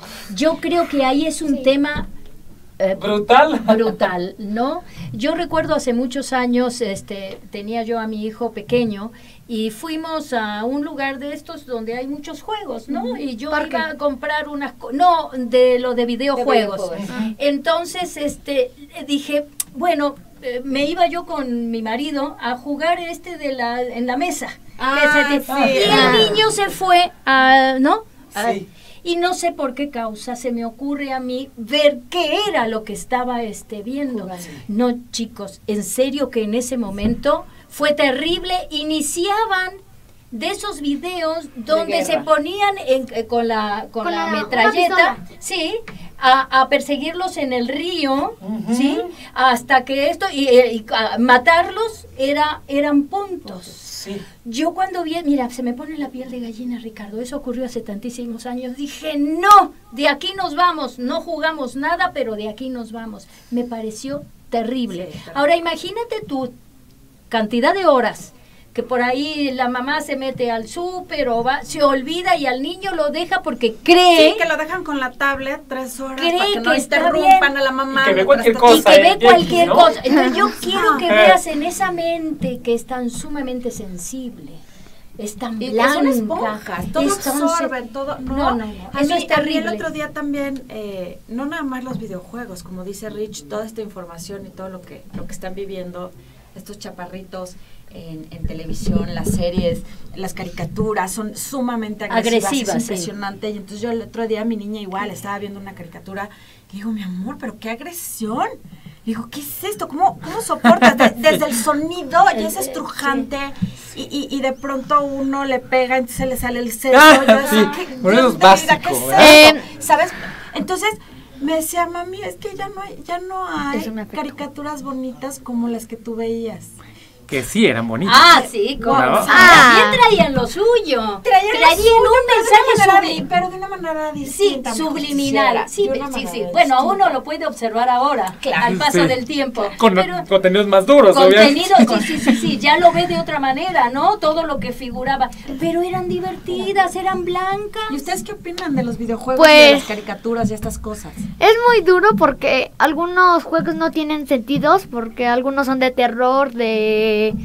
Yo creo que ahí es un Sí. tema eh, Brutal. brutal, ¿no? Yo recuerdo hace muchos años, este, tenía yo a mi hijo pequeño y fuimos a un lugar de estos donde hay muchos juegos, ¿no? Y yo Parque. iba a comprar unas, co- no, de lo de videojuegos. videojuegos. Entonces, este, dije, bueno, eh, me iba yo con mi marido a jugar este de la, en la mesa. Ah, Que se te- sí. y Ah. el niño se fue a, ¿no? A- Sí. Y no sé por qué causa se me ocurre a mí ver qué era lo que estaba este, viendo. No, chicos, en serio que en ese momento fue terrible. Iniciaban de esos videos donde se guerra. ponían en- eh, con la, con Con la la- una metralleta, pistola. sí, a, a perseguirlos en el río, sí, hasta que esto y, eh, y a matarlos era eran puntos. Sí. Yo cuando vi, mira, se me pone la piel de gallina, Ricardo, eso ocurrió hace tantísimos años, dije, no, de aquí nos vamos, no jugamos nada, pero de aquí nos vamos. Me pareció terrible. Sí, terrible. Ahora imagínate tu cantidad de horas que por ahí la mamá se mete al súper o va, se olvida y al niño lo deja porque cree Sí, que lo dejan con la tablet tres horas Cree para que no que está interrumpan bien. a la mamá. Y que ve mientras cualquier está- y cosa, que eh, ve X, cualquier ¿no? cosa. Entonces yo quiero que Ajá. veas en esa mente que es tan sumamente sensible, es tan Y que blanca, son esponjas, todo es tan absorben, se- todo. No, No, no, no, A eso mí, es a mí terrible. el otro día también, eh, no nada más los videojuegos, como dice Rich, toda esta información y todo lo que, lo que están viviendo estos chaparritos en, en televisión, las series, las caricaturas, son sumamente agresivas, Agresivas, es sí. impresionante. Y entonces yo el otro día, mi niña igual, estaba viendo una caricatura, y digo, mi amor, pero qué agresión. Le digo, ¿qué es esto? ¿Cómo, cómo soportas? De- desde el sonido ya es estrujante y, y, y de pronto uno le pega, entonces se le sale el seso. Ah, yo así, sí, ¿qué- por eso es Dios de vida, básico, ¿qué es ¿verdad? esto? ¿Sabes? Entonces me decía, mami, es que ya no hay, ya no hay Eso me afectó. caricaturas bonitas como las que tú veías. Que sí eran bonitas. Ah, sí, como ¿No? sí, Ah. también traían lo suyo. Traían lo suyo, un mensaje pero de una manera- subli- pero de una manera Sí, distinta. mejor subliminal. quisiera, Sí, de una sí, manera sí. Bueno, distinta. uno lo puede observar ahora, al paso Sí. del tiempo. Con pero contenidos más duros, contenido, obviamente. sí, sí, sí, sí, ya lo ve de otra manera, ¿no? Todo lo que figuraba. Pero eran divertidas, eran blancas. ¿Y ustedes qué opinan de los videojuegos Pues- y de las caricaturas y estas cosas? Es muy duro porque algunos juegos no tienen sentidos, porque algunos son de terror, de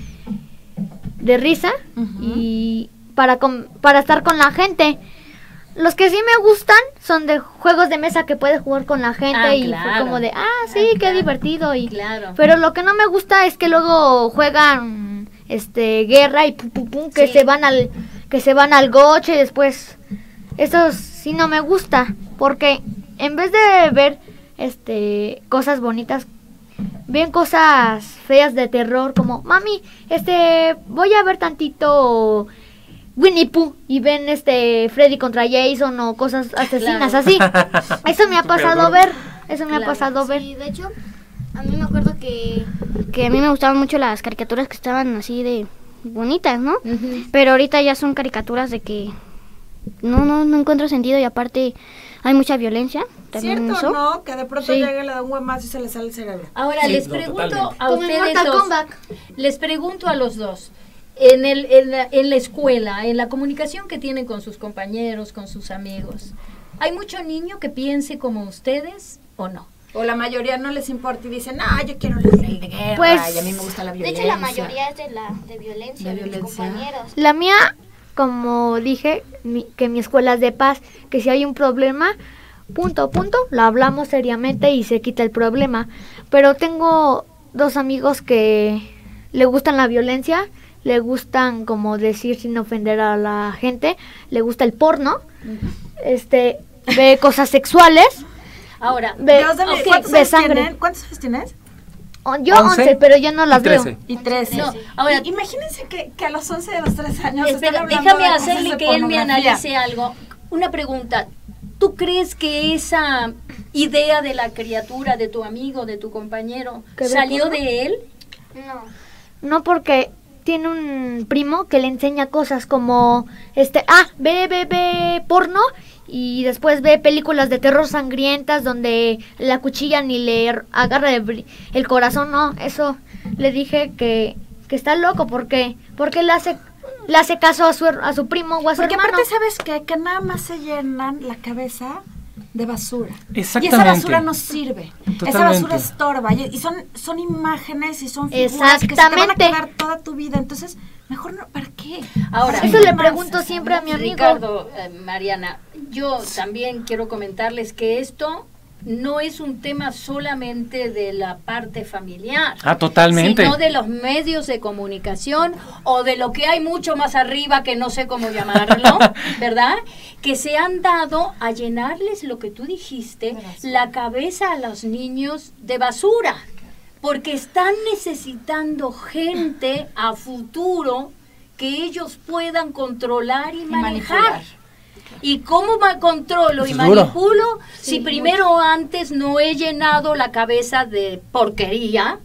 de risa y para com- para estar con la gente. Los que sí me gustan son de juegos de mesa que puedes jugar con la gente Ah, y fue claro. como de, ah, sí, Ah, qué claro. divertido y Claro. pero lo que no me gusta es que luego juegan este guerra y pum, pum, pum, que Sí. se van al que se van al goche y después eso sí no me gusta porque en vez de ver este cosas bonitas ven cosas feas de terror como mami este voy a ver tantito Winnie Pooh y ven este Freddy contra Jason o cosas asesinas así. Eso me ha pasado ver, eso me ha Claro. pasado ver. Sí, de hecho, a mí me acuerdo que, que a mí me gustaban mucho las caricaturas que estaban así de bonitas, ¿no? Ujú. Pero ahorita ya son caricaturas de que no, no, no encuentro sentido y aparte hay mucha violencia. También ¿Cierto eso. no? Que de pronto Sí. llega y le da un huemazo y se le sale el cerebro. Ahora Sí, les no, pregunto totalmente. a Como en ustedes Mortal dos. Kombat. Les pregunto a los dos. en, el, en, la, en la escuela, en la comunicación que tienen con sus compañeros, con sus amigos, ¿hay mucho niño que piense como ustedes o no? O la mayoría no les importa y dicen, ah, yo quiero la ley de guerra, Pues, y a mí me gusta la De violencia. hecho, la mayoría es de, la, de violencia, De de, mis violencia. compañeros. La mía, como dije, mi- que mi escuela es de paz, que si hay un problema, punto, punto, lo hablamos seriamente y se quita el problema. Pero tengo dos amigos que le gustan la violencia, le gustan, como decir sin ofender a la gente, le gusta el porno, este, ve cosas sexuales, Ahora, ve, Dios de mi- ok, ¿Cuántos ve años sangre. tienen? ¿Cuántos años tienes? Oh, yo once once, pero yo no las y trece. veo. Y trece. No, ahora, Y- imagínense que, que a los once de los tres años espera, están hablando déjame de cosas hacerle de que él me pornografía. analice algo. Una pregunta. ¿Tú crees que esa idea de la criatura, de tu amigo, de tu compañero, ¿Que ve salió porno? de él? No. No, porque tiene un primo que le enseña cosas como, este, ah, ve, ve, ve porno y después ve películas de terror sangrientas donde la cuchillan y le r- agarra el, bri- el corazón. No, eso le dije que, que está loco porque, porque le hace, le hace caso a su, her- a su primo o a su Porque hermano. aparte, ¿sabes qué? Que nada más se llenan la cabeza de basura. Y Exactamente. esa basura no sirve. Esa Totalmente. basura estorba. Y, y son, son imágenes y son figuras que se te van a Exactamente. quedar toda tu vida. Entonces, mejor no, ¿para qué? Ahora, Eso le pregunto siempre a mi amigo. Ricardo, eh, Mariana, yo también quiero comentarles que esto no es un tema solamente de la parte familiar. Ah, totalmente. Sino de los medios de comunicación o de lo que hay mucho más arriba que no sé cómo llamarlo, ¿verdad? Que se han dado a llenarles lo que tú dijiste, la cabeza a los niños de basura, porque están necesitando gente a futuro que ellos puedan controlar y, manejar. manipular. ¿Y cómo ma- controlo y Eso es duro. manipulo si primero antes no he llenado la cabeza de porquería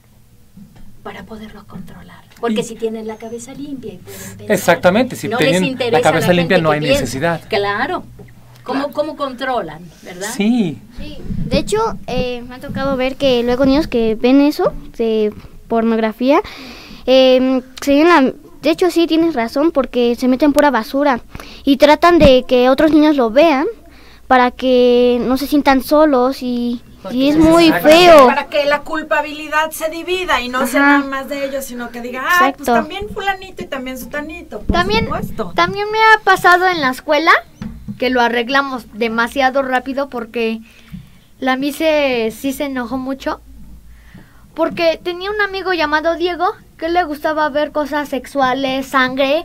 para poderlos controlar? Porque Y- si tienen la cabeza limpia y pueden pensar, Exactamente, si no tienen les interesa la cabeza gente limpia no que hay piensa. necesidad. Claro. ¿Cómo, cómo controlan, verdad? Sí. Sí, de hecho, eh, me ha tocado ver que luego niños que ven eso, de pornografía, eh, se ven la- de hecho sí tienes razón, porque se meten pura basura y tratan de que otros niños lo vean para que no se sientan solos y, y es muy Exacto. feo. Para que la culpabilidad se divida y no sea Ajá. nada más de ellos, sino que diga, ah, pues Exacto. también fulanito y también sutanito. Por También, supuesto. también me ha pasado en la escuela que lo arreglamos demasiado rápido porque la Mise sí se enojó mucho porque tenía un amigo llamado Diego que le gustaba ver cosas sexuales, sangre,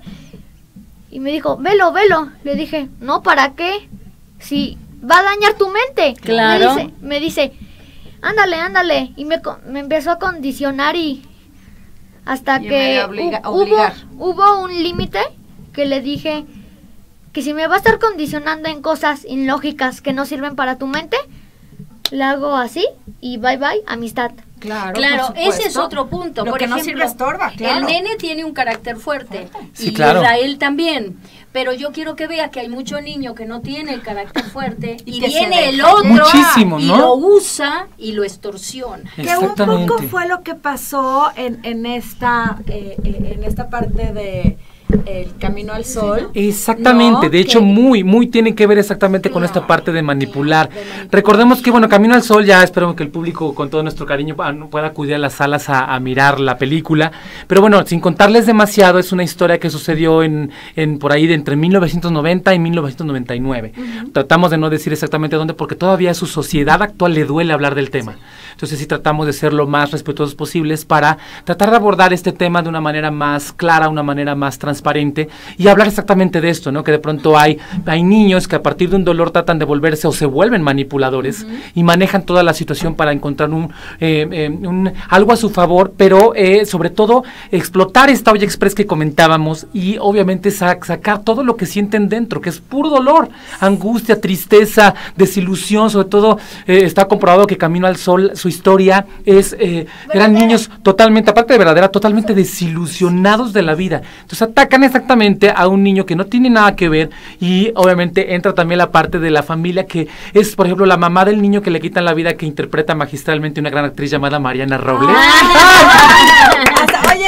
y me dijo, velo, velo. Le dije, no, ¿para qué? Si va a dañar tu mente. Claro. Me dice, me dice ándale, ándale. Y me, co- me empezó a condicionar y hasta Y que me obliga- hu- obligar. hubo, hubo un límite que le dije que si me va a estar condicionando en cosas ilógicas que no sirven para tu mente, le hago así y bye bye, amistad. Claro, Claro, por ese es supuesto. otro punto. Lo Por que no ejemplo, sirve estorba, claro. el nene tiene un carácter fuerte Sí, y claro. Israel también. Pero yo quiero que vea que hay mucho niño que no tiene el carácter fuerte y, Y que se viene el deja otro Muchísimo, y ¿no? lo usa y lo extorsiona. Que un Exactamente. poco fue lo que pasó en, en esta eh, eh, en esta parte de El Camino al Sol. Exactamente, ¿no? de hecho Que- muy, muy tiene que ver exactamente con esta parte de manipular. Recordemos que, bueno, Camino al Sol, ya espero que el público con todo nuestro cariño pa- pueda acudir a las salas a, a mirar la película, pero bueno, sin contarles demasiado, es una historia que sucedió en, en por ahí de entre mil novecientos noventa y mil novecientos noventa y nueve. Tratamos de no decir exactamente dónde, porque todavía a su sociedad actual le duele hablar del tema. Entonces sí tratamos de ser lo más respetuosos posibles para tratar de abordar este tema de una manera más clara, una manera más transparente y hablar exactamente de esto, ¿no? Que de pronto hay, hay niños que a partir de un dolor tratan de volverse o se vuelven manipuladores y manejan toda la situación para encontrar un, eh, eh, un algo a su favor, pero eh, sobre todo explotar esta olla express que comentábamos y obviamente sa- sacar todo lo que sienten dentro, que es puro dolor, angustia, tristeza, desilusión, sobre todo eh, está comprobado que Camino al Sol, su historia es, eh, eran niños totalmente, aparte de verdadera, totalmente desilusionados de la vida. Entonces atacan exactamente a un niño que no tiene nada que ver y obviamente entra también la parte de la familia que es, por ejemplo, la mamá del niño que le quitan la vida, que interpreta magistralmente una gran actriz llamada Mariana Robles. Hasta- oye,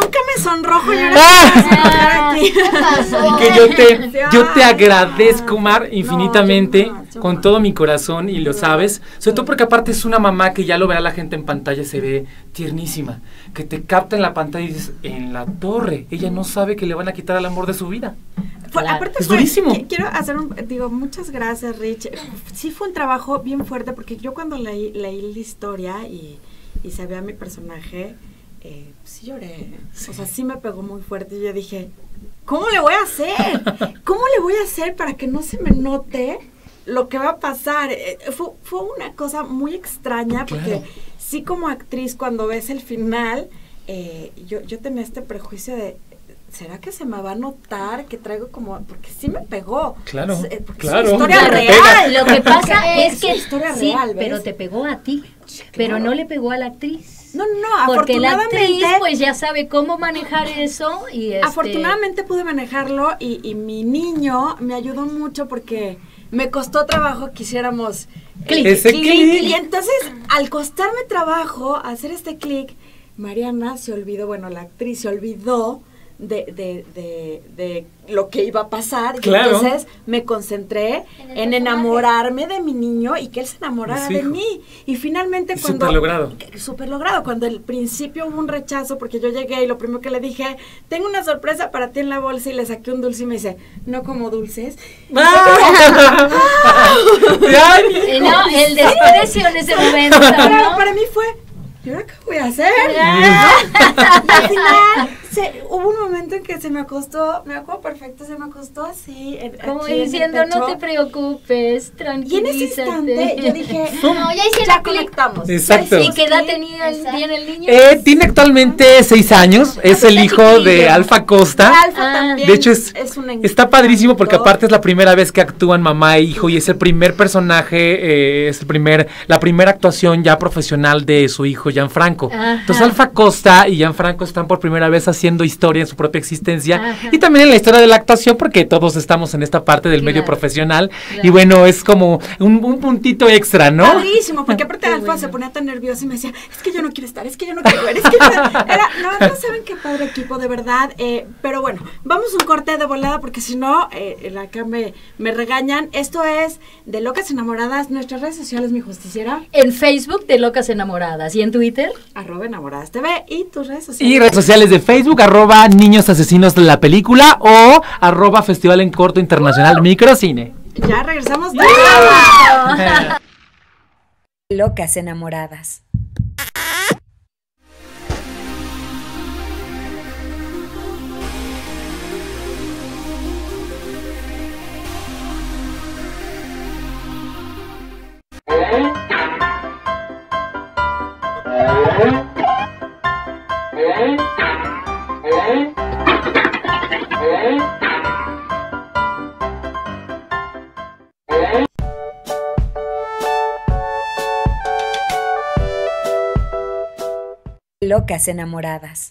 nunca me sonrojo y ahora Ah. aquí. ¿Qué pasó? Y que yo te, yo te Ay, agradezco, Mar, infinitamente, No, yo- no, yo con no. todo mi corazón, y lo sabes. Sobre todo porque aparte es una mamá que ya lo verá la gente en pantalla, se ve tiernísima. Que te capta en la pantalla y dices, en la torre, ella no sabe que le van a quitar el amor de su vida. Fue- Claro. aparte Es fue- durísimo. qui- Quiero hacer un, digo, muchas gracias, Rich. Sí fue un trabajo bien fuerte porque yo cuando leí, leí la historia y, y sabía mi personaje, eh, sí lloré. O sea, sí me pegó muy fuerte y yo dije, ¿cómo le voy a hacer? ¿Cómo le voy a hacer para que no se me note lo que va a pasar? Eh, fue, fue una cosa muy extraña porque Claro. sí como actriz cuando ves el final, eh, yo, yo tenía este prejuicio de, ¿será que se me va a notar que traigo como, porque sí me pegó? Claro, Es- eh, porque claro. Es una historia Claro, real. Lo que pasa Es es una que historia sí, real, ¿ves? pero te pegó a ti, pero no le pegó a la actriz. No, no, Porque la afortunadamente, actriz pues ya sabe cómo manejar eso y este, afortunadamente pude manejarlo y, y mi niño me ayudó mucho porque me costó trabajo que hiciéramos Clic. Ese clic. Y entonces, al costarme trabajo hacer este clic, Mariana se olvidó, bueno, la actriz se olvidó de, de, de, de lo que iba a pasar. Claro. Y entonces me concentré En el en, personaje. enamorarme de mi niño y que él se enamorara De su de hijo. mí. Y finalmente Y cuando... súper logrado. que- Súper logrado. Cuando al principio hubo un rechazo porque yo llegué y lo primero que le dije, tengo una sorpresa para ti en la bolsa y le saqué un dulce y me dice, no como dulces. eh, no, el desprecio en ese momento, Claro, ¿no? para mí fue, ¿y ahora qué voy a hacer? Ah. Y al final, se- hubo un momento en que se me acostó, me acuerdo perfecto, se me acostó así. en- Como aquí en el diciendo, no pecho. te preocupes, Y tranquilízate. en ese instante yo dije, No, ya hicieron ya clic. conectamos. Exacto. ¿Y qué edad tenía el, tiene el niño? Eh, tiene actualmente seis años, es el hijo de Alfa Costa. Alfa Ah. también De hecho, es, un está padrísimo porque encanto. aparte es la primera vez que actúan mamá e hijo y es el primer personaje, eh, es el primer, la primera actuación ya profesional de su hijo Gianfranco. Ajá. Entonces Alfa Costa y Gianfranco están por primera vez haciendo historia en su propia existencia Ajá. y también en la historia de la actuación porque todos estamos en esta parte del medio Claro, profesional claro. y bueno, es como un, un puntito extra, ¿no? Padrísimo, porque aparte Qué Alfa bueno. se ponía tan nervioso y me decía, es que yo no quiero estar, es que yo no quiero ver, es que yo no-". Era, no, no saben qué padre equipo, de verdad. eh, pero bueno, vamos un corte de volada porque si no, eh, la acá me, me regañan. Esto es de Locas Enamoradas, nuestras redes sociales, mi justiciera, En Facebook de Locas Enamoradas y en Twitter. arroba enamoradas T V y tus redes sociales. Y redes sociales de Facebook, arroba Niños Asesinos de la Película o arroba Festival en Corto Internacional Microcine. Ya regresamos de volada. Locas enamoradas. Locas enamoradas.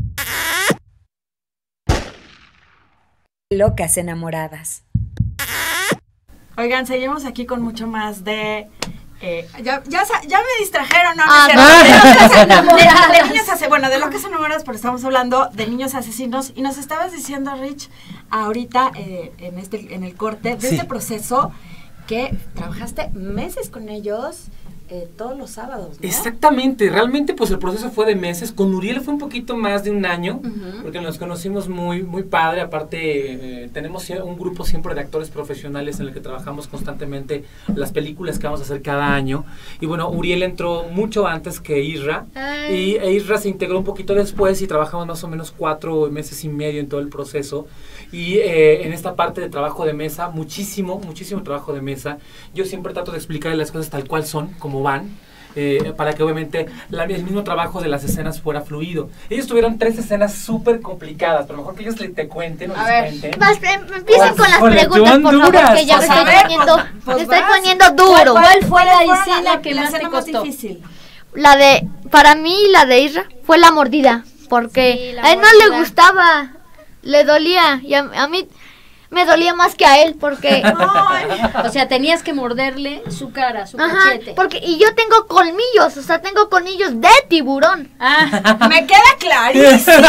Locas enamoradas. Oigan, seguimos aquí con mucho más de... eh, ya, ya, sa- ya me distrajeron, ¿no? no Ah, es cierto. de, de- de niños ase- bueno, de Locas Enamoradas, pero estamos hablando de niños asesinos. Y nos estabas diciendo, Rich, ahorita eh, en, este, en el corte, de Sí. este proceso que trabajaste meses con ellos eh, todos los sábados, ¿no? Exactamente, realmente pues el proceso fue de meses, con Uriel fue un poquito más de un año, Ujú. porque nos conocimos muy muy padre, aparte eh, tenemos sie- un grupo siempre de actores profesionales en el que trabajamos constantemente las películas que vamos a hacer cada año, y bueno, Uriel entró mucho antes que Isra, y e Isra se integró un poquito después y trabajamos más o menos cuatro meses y medio en todo el proceso, y eh, en esta parte de trabajo de mesa, muchísimo, muchísimo trabajo de mesa, yo siempre trato de explicarle las cosas tal cual son, como van, eh, para que obviamente la, el mismo trabajo de las escenas fuera fluido. Ellos tuvieron tres escenas súper complicadas, pero mejor que ellos le, te cuenten o A les ver, cuenten. Vas, em- empiecen con las Híjole, preguntas, por duras. favor, que ya me Pues a estoy ver, poniendo, pues- pues me estoy vas. poniendo duro. ¿Cuál fue la ¿Cuál fue escena que la más te escena costó? difícil? La de, para mí, la de Isra fue la mordida, porque Sí, la a él no mordida. le gustaba, le dolía, y a, a mí me dolía más que a él porque... O sea, tenías que morderle su cara, su Ajá, cachete. porque, y yo tengo colmillos, o sea, tengo colmillos de tiburón. Ah, Me queda clarísimo.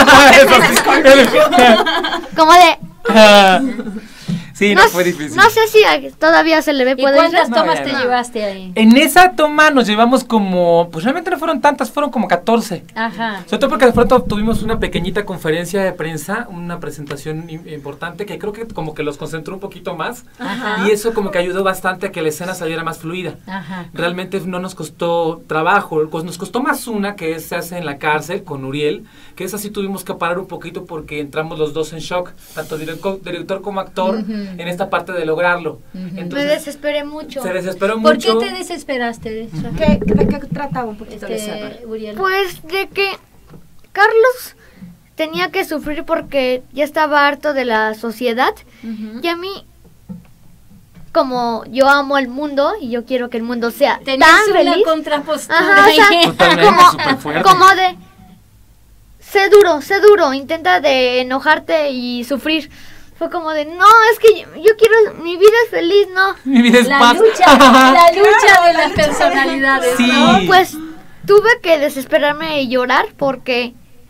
Como de... Ah, sí, no, No, fue difícil. no sé si a- todavía se le ve. ¿y ¿puede cuántas ir? tomas No, te ya no. llevaste ahí? En esa toma nos llevamos como, pues realmente no fueron tantas, fueron como catorce. Ajá. Sobre todo porque de pronto tuvimos una pequeñita conferencia de prensa, una presentación im- importante que creo que como que los concentró un poquito más. Ajá. Y eso como que ayudó bastante a que la escena saliera más fluida. Ajá. Realmente no nos costó trabajo, pues nos costó más una que es, se hace en la cárcel con Uriel, que es así tuvimos que parar un poquito porque entramos los dos en shock, tanto director, director como actor, Ujú. en esta parte de lograrlo. Me Entonces, desesperé mucho. se desesperó ¿Por mucho. qué te desesperaste? ¿Qué, ¿De qué trataba un poquito la escena? Este, Uriel. Pues de que Carlos tenía que sufrir porque ya estaba harto de la sociedad. Ujú. Y a mí, como yo amo el mundo y yo quiero que el mundo sea Tenías tan una feliz. contrapostura. Ajá, o sea, ahí. Totalmente, como, súper fuerte. como de sé duro, sé duro, intenta de enojarte y sufrir. Fue como de, no, es que yo, yo quiero, mi vida es feliz, no. Mi vida es La paz. lucha, la lucha de las personalidades, Sí. ¿no? Pues tuve que desesperarme y llorar porque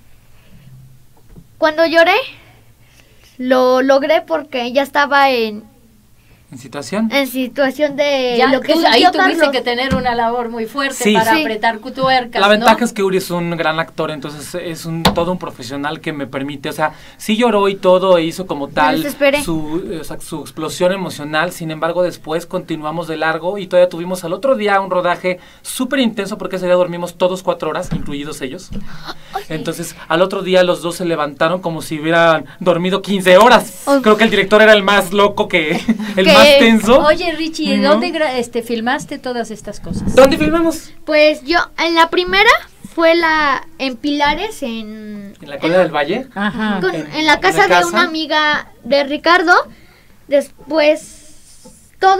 cuando lloré lo logré porque ya estaba en, ¿En situación? en situación de Ya, lo que tú- sintió ahí tuviste Carlos. que tener una labor muy fuerte Sí. para Sí. apretar cu- tuercas, La ventaja ¿no? es que Uri es un gran actor, entonces es un todo un profesional que me permite, o sea, sí lloró y todo, e hizo como tal desesperé. su, eh, o sea, su explosión emocional, sin embargo después continuamos de largo y todavía tuvimos al otro día un rodaje súper intenso porque ese día dormimos todos cuatro horas, incluidos ellos. Entonces al otro día los dos se levantaron como si hubieran dormido quince horas. Oh. Creo que el director era el más loco que, el Que- más tenso. Oye, Richie, ¿No? ¿dónde gra- este, filmaste todas estas cosas? ¿Dónde filmamos? Pues yo, en la primera fue la en Pilares, en, ¿En la Colonia del Valle? Ajá. con- en- en la en casa la de casa. una amiga de Ricardo. Después, todo,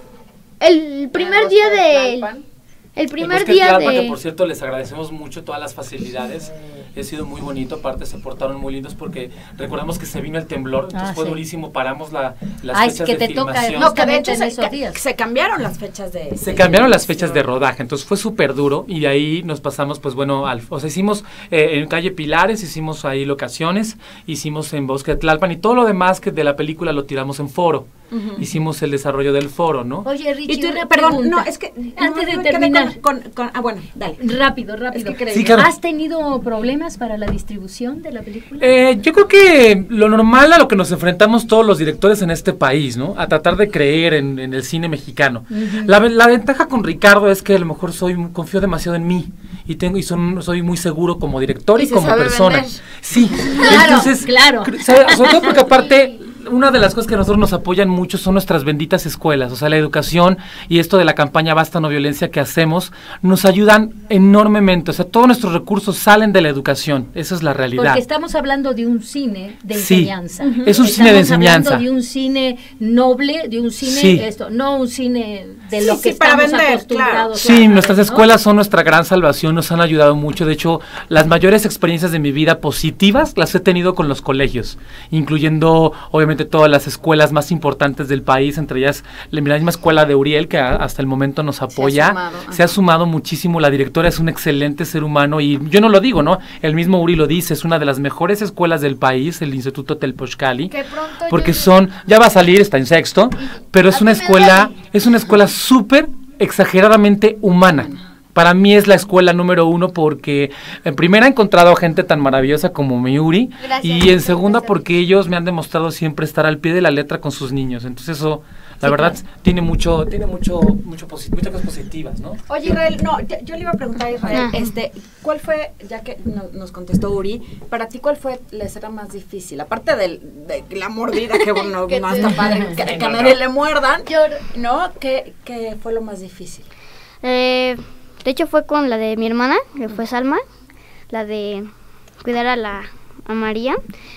el primer día de... El primer El Bosque día Tlalpan, de... que por cierto les agradecemos mucho todas las facilidades, ha sido muy bonito, aparte se portaron muy lindos porque recordamos que se vino el temblor, entonces Ah, fue sí. durísimo, paramos la, las Ay, es fechas que de te toca, filmación. ¿no? No, que de hecho en se, esos que- días. se cambiaron las fechas de... Se de cambiaron las fechas de filmación. rodaje, entonces fue súper duro y de ahí nos pasamos, pues bueno, al, o sea, hicimos eh, en calle Pilares, hicimos ahí locaciones, hicimos en Bosque de Tlalpan y todo lo demás que de la película lo tiramos en foro. Hicimos el desarrollo del foro, ¿no? Oye, Richie, Y tú, una perdón, pregunta. no, es que... Antes de me quedé terminar. Con, con- con- ah, bueno, dale. Rápido, rápido. Es que creí- Sí, claro. ¿Has tenido problemas para la distribución de la película? Eh, yo creo que lo normal a lo que nos enfrentamos todos los directores en este país, ¿no? A tratar de creer en, en el cine mexicano. la, ve- la ventaja con Ricardo es que a lo mejor soy mu- confío demasiado en mí y tengo y son, soy muy seguro como director y, Y se como sabe persona. vender. Sí, Claro, entonces, claro. cre- sabe- sobre todo porque aparte una de las cosas que a nosotros nos apoyan mucho son nuestras benditas escuelas, o sea, la educación y esto de la campaña Basta No Violencia que hacemos nos ayudan enormemente, o sea, todos nuestros recursos salen de la educación, esa es la realidad. Porque estamos hablando de un cine de Sí, enseñanza. ujú. Es un cine de Estamos hablando enseñanza. de un cine noble, de un cine, Sí. esto, no un cine de Sí, lo que sí, para estamos vender, acostumbrados. Sí, a ver, nuestras ¿no? escuelas son nuestra gran salvación, nos han ayudado mucho. De hecho, las mayores experiencias de mi vida positivas las he tenido con los colegios, incluyendo obviamente todas las escuelas más importantes del país, entre ellas la la misma escuela de Uriel, que a- hasta el momento nos apoya. sumado, ajá. Se ha sumado muchísimo, la directora es un excelente ser humano y yo no lo digo, ¿no? El mismo Uri lo dice, es una de las mejores escuelas del país, el Instituto Telpochcali. Que pronto Porque yo- son, ya va a salir, está en sexto, pero es A una mí me escuela, duele. es una escuela súper exageradamente humana. Para mí es la escuela número uno porque en primera he encontrado gente tan maravillosa como mi Uri Gracias, y en muchas segunda gracias. porque ellos me han demostrado siempre estar al pie de la letra con sus niños. Entonces eso, la Sí, verdad, claro. tiene mucho, tiene mucho, mucho posi- muchas cosas positivas, ¿no? Oye, Israel, no, yo, yo le iba a preguntar a Israel, Ajá. este, ¿cuál fue, ya que no- nos contestó Uri, para ti cuál fue la escena más difícil? Aparte del, de la mordida, que bueno, Que no te- está padre, que, Sí, que a no, nadie no. le muerdan, Lloro. ¿no? ¿Qué, qué fue lo más difícil? Eh, de hecho fue con la de mi hermana, que fue Salma, la de cuidar a la a María,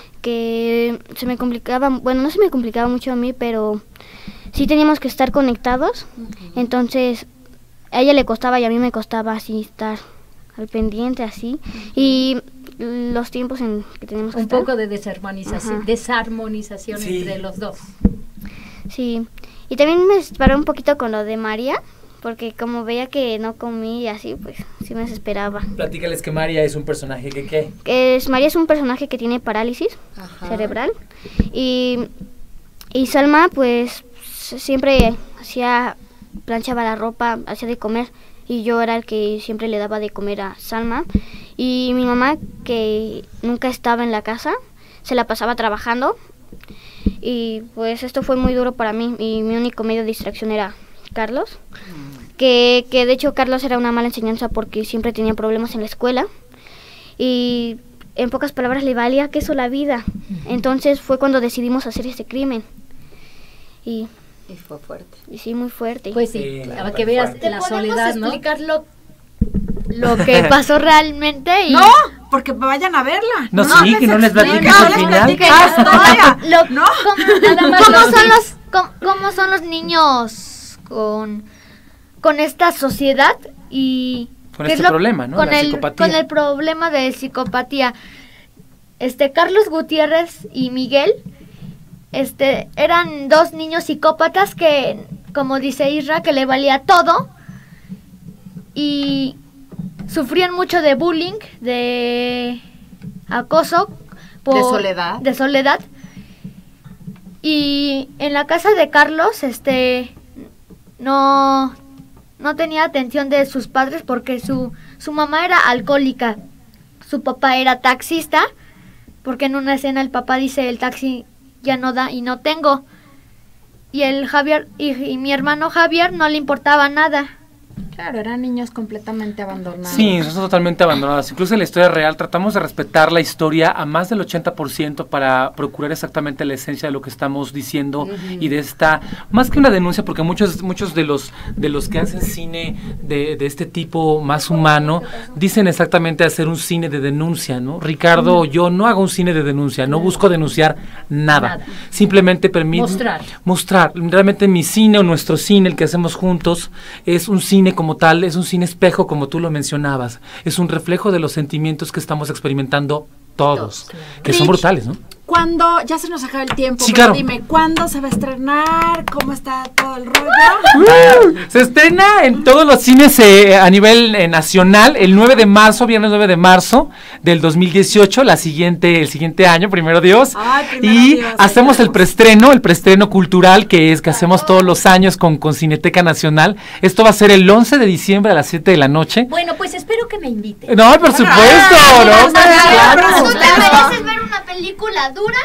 que se me complicaba, bueno, no se me complicaba mucho a mí, pero sí teníamos que estar conectados. Entonces a ella le costaba y a mí me costaba así estar al pendiente así. Y los tiempos en que tenemos que Un estar. poco de desarmonización, Ajá. desarmonización Sí. entre los dos. Sí, y también me desesperé un poquito con lo de María, porque como veía que no comí y así, pues sí me desesperaba. Platícales que María es un personaje que qué. Es, María es un personaje que tiene parálisis cerebral y, y Salma pues siempre hacía, planchaba la ropa, hacía de comer y yo era el que siempre le daba de comer a Salma. Y mi mamá, que nunca estaba en la casa, se la pasaba trabajando y pues esto fue muy duro para mí y mi único medio de distracción era Carlos, que, que de hecho Carlos era una mala enseñanza porque siempre tenía problemas en la escuela y en pocas palabras le valía queso la vida. Entonces fue cuando decidimos hacer este crimen y, Y fue fuerte. y sí, muy fuerte. Pues sí, Sí, para que veas ¿Te la podemos soledad, ¿no? explicar lo, lo que pasó realmente? Y No, porque vayan a verla. No, sí, que no les platiques no al les final. platiques la historia. Lo- No. ¿Cómo, Nada más cómo lo- son los cómo, cómo son los niños con, con esta sociedad y Con qué este es lo- problema, ¿no? Con La el, psicopatía. con el problema de psicopatía. Este Carlos Gutiérrez y Miguel este eran dos niños psicópatas que, como dice Isra, que le valía todo y sufrían mucho de bullying, de acoso, De soledad. de soledad. Y en la casa de Carlos, este, no, no tenía atención de sus padres porque su, su mamá era alcohólica, su papá era taxista, porque en una escena el papá dice el taxi ya no da y no tengo. Y el Javier y, y mi hermano Javier no le importaba nada. Claro, eran niños completamente abandonados. Sí, son totalmente abandonadas. Incluso en la historia real tratamos de respetar la historia a más del ochenta por ciento para procurar exactamente la esencia de lo que estamos diciendo uh-huh. y de esta, más que una denuncia, porque muchos muchos de los de los que hacen cine de, de este tipo más humano dicen exactamente hacer un cine de denuncia, ¿no? Ricardo, uh-huh. yo no hago un cine de denuncia, no busco denunciar nada, nada. simplemente permito mostrar. mostrar. Realmente mi cine o nuestro cine, el que hacemos juntos, es un cine como tal, es un cine espejo, como tú lo mencionabas, es un reflejo de los sentimientos que estamos experimentando todos, claro. que Rich, son brutales, ¿no? ¿Cuándo? Ya se nos acaba el tiempo, sí, pero claro. dime, ¿cuándo se va a estrenar? ¿Cómo está todo el rollo? Uh, se estrena en todos los cines eh, a nivel eh, nacional el nueve de marzo, viernes nueve de marzo del dos mil dieciocho, la siguiente, el siguiente año, primero Dios. Ay, primero y Dios, hacemos el preestreno, el preestreno cultural que es que hacemos todos los años con, con Cineteca Nacional. Esto va a ser el once de diciembre a las siete de la noche. Bueno, pues espero que me inviten. No, por supuesto, Ay, no, no, claro. ¿Tú te mereces ver una película dura?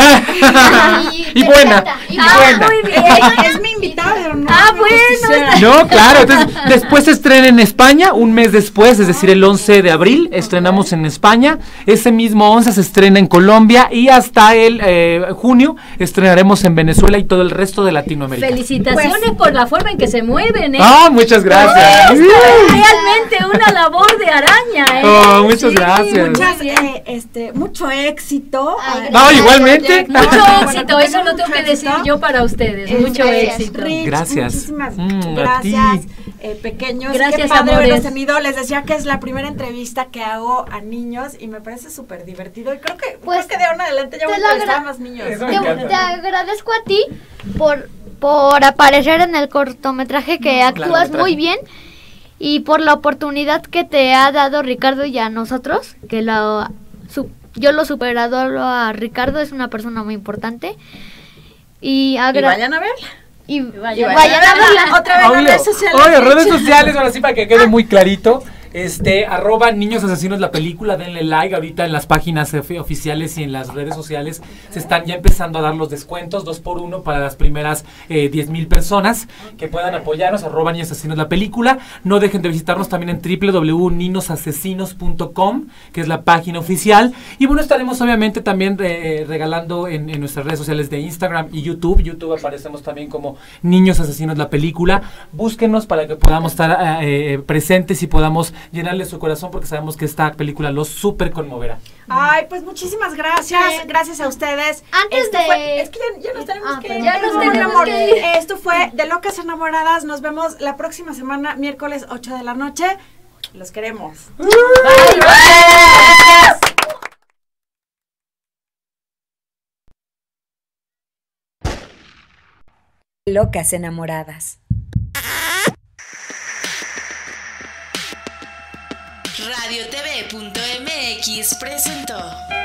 y, y buena, y ah, buena. Muy bien. Es mi invitado, pero no. Ah, me bueno. No, claro, entonces después se estrena en España, un mes después, es decir, el once de abril, estrenamos en España, ese mismo once se estrena en Colombia y hasta el eh, junio estrenaremos en Venezuela y todo el resto de Latinoamérica. Felicitaciones pues, por la forma en que se mueven, ¿eh? Ah, muchas gracias. Esto es realmente una labor de araña, ¿eh? Oh, muchas sí, gracias. Muchas, eh, este, mucho éxito. Ay, no, igualmente. Mucho éxito, eso lo tengo que decir yo para ustedes. Es, mucho gracias, éxito. Rich, gracias. Muchísimas mm, gracias, eh, pequeños. Gracias, Qué padre amores. haberlos tenido. Les decía que es la primera entrevista que hago a niños y me parece súper divertido. Y creo que, Pues, creo que de ahora en adelante ya voy a entrevistar a más niños. Eso Te, te agradezco a ti por, por aparecer en el cortometraje que Mm, actúas claro, muy bien y por la oportunidad que te ha dado Ricardo y a nosotros, que lo, su, yo lo superador a Ricardo, es una persona muy importante. Y, Y agra- vayan a verla. y vayan, vayan a verla. Otra vez en redes sociales. Oye, redes sociales, ahora sí para que quede muy clarito. Este, arroba Niños Asesinos la película, denle like ahorita en las páginas ofi- oficiales y en las redes sociales se están ya empezando a dar los descuentos, dos por uno para las primeras eh, diez mil personas que puedan apoyarnos, arroba Niños Asesinos la película. No dejen de visitarnos también en w w w punto ninos asesinos punto com, que es la página oficial. Y bueno, estaremos obviamente también eh, regalando en, en nuestras redes sociales de Instagram y YouTube. YouTube aparecemos también como Niños Asesinos la película. Búsquenos para que podamos estar eh, presentes y podamos llenarle su corazón porque sabemos que esta película los súper conmoverá. Ay, pues muchísimas gracias. Sí. Gracias a ustedes. Antes Esto de- fue- es que ya, ya nos tenemos Ah, que perdón. Ya nos por tenemos favor. que ir. Esto fue De Locas Enamoradas. Nos vemos la próxima semana, miércoles ocho de la noche. Los queremos. Bye, bye. Gracias. Locas enamoradas. Radio T V punto M X presentó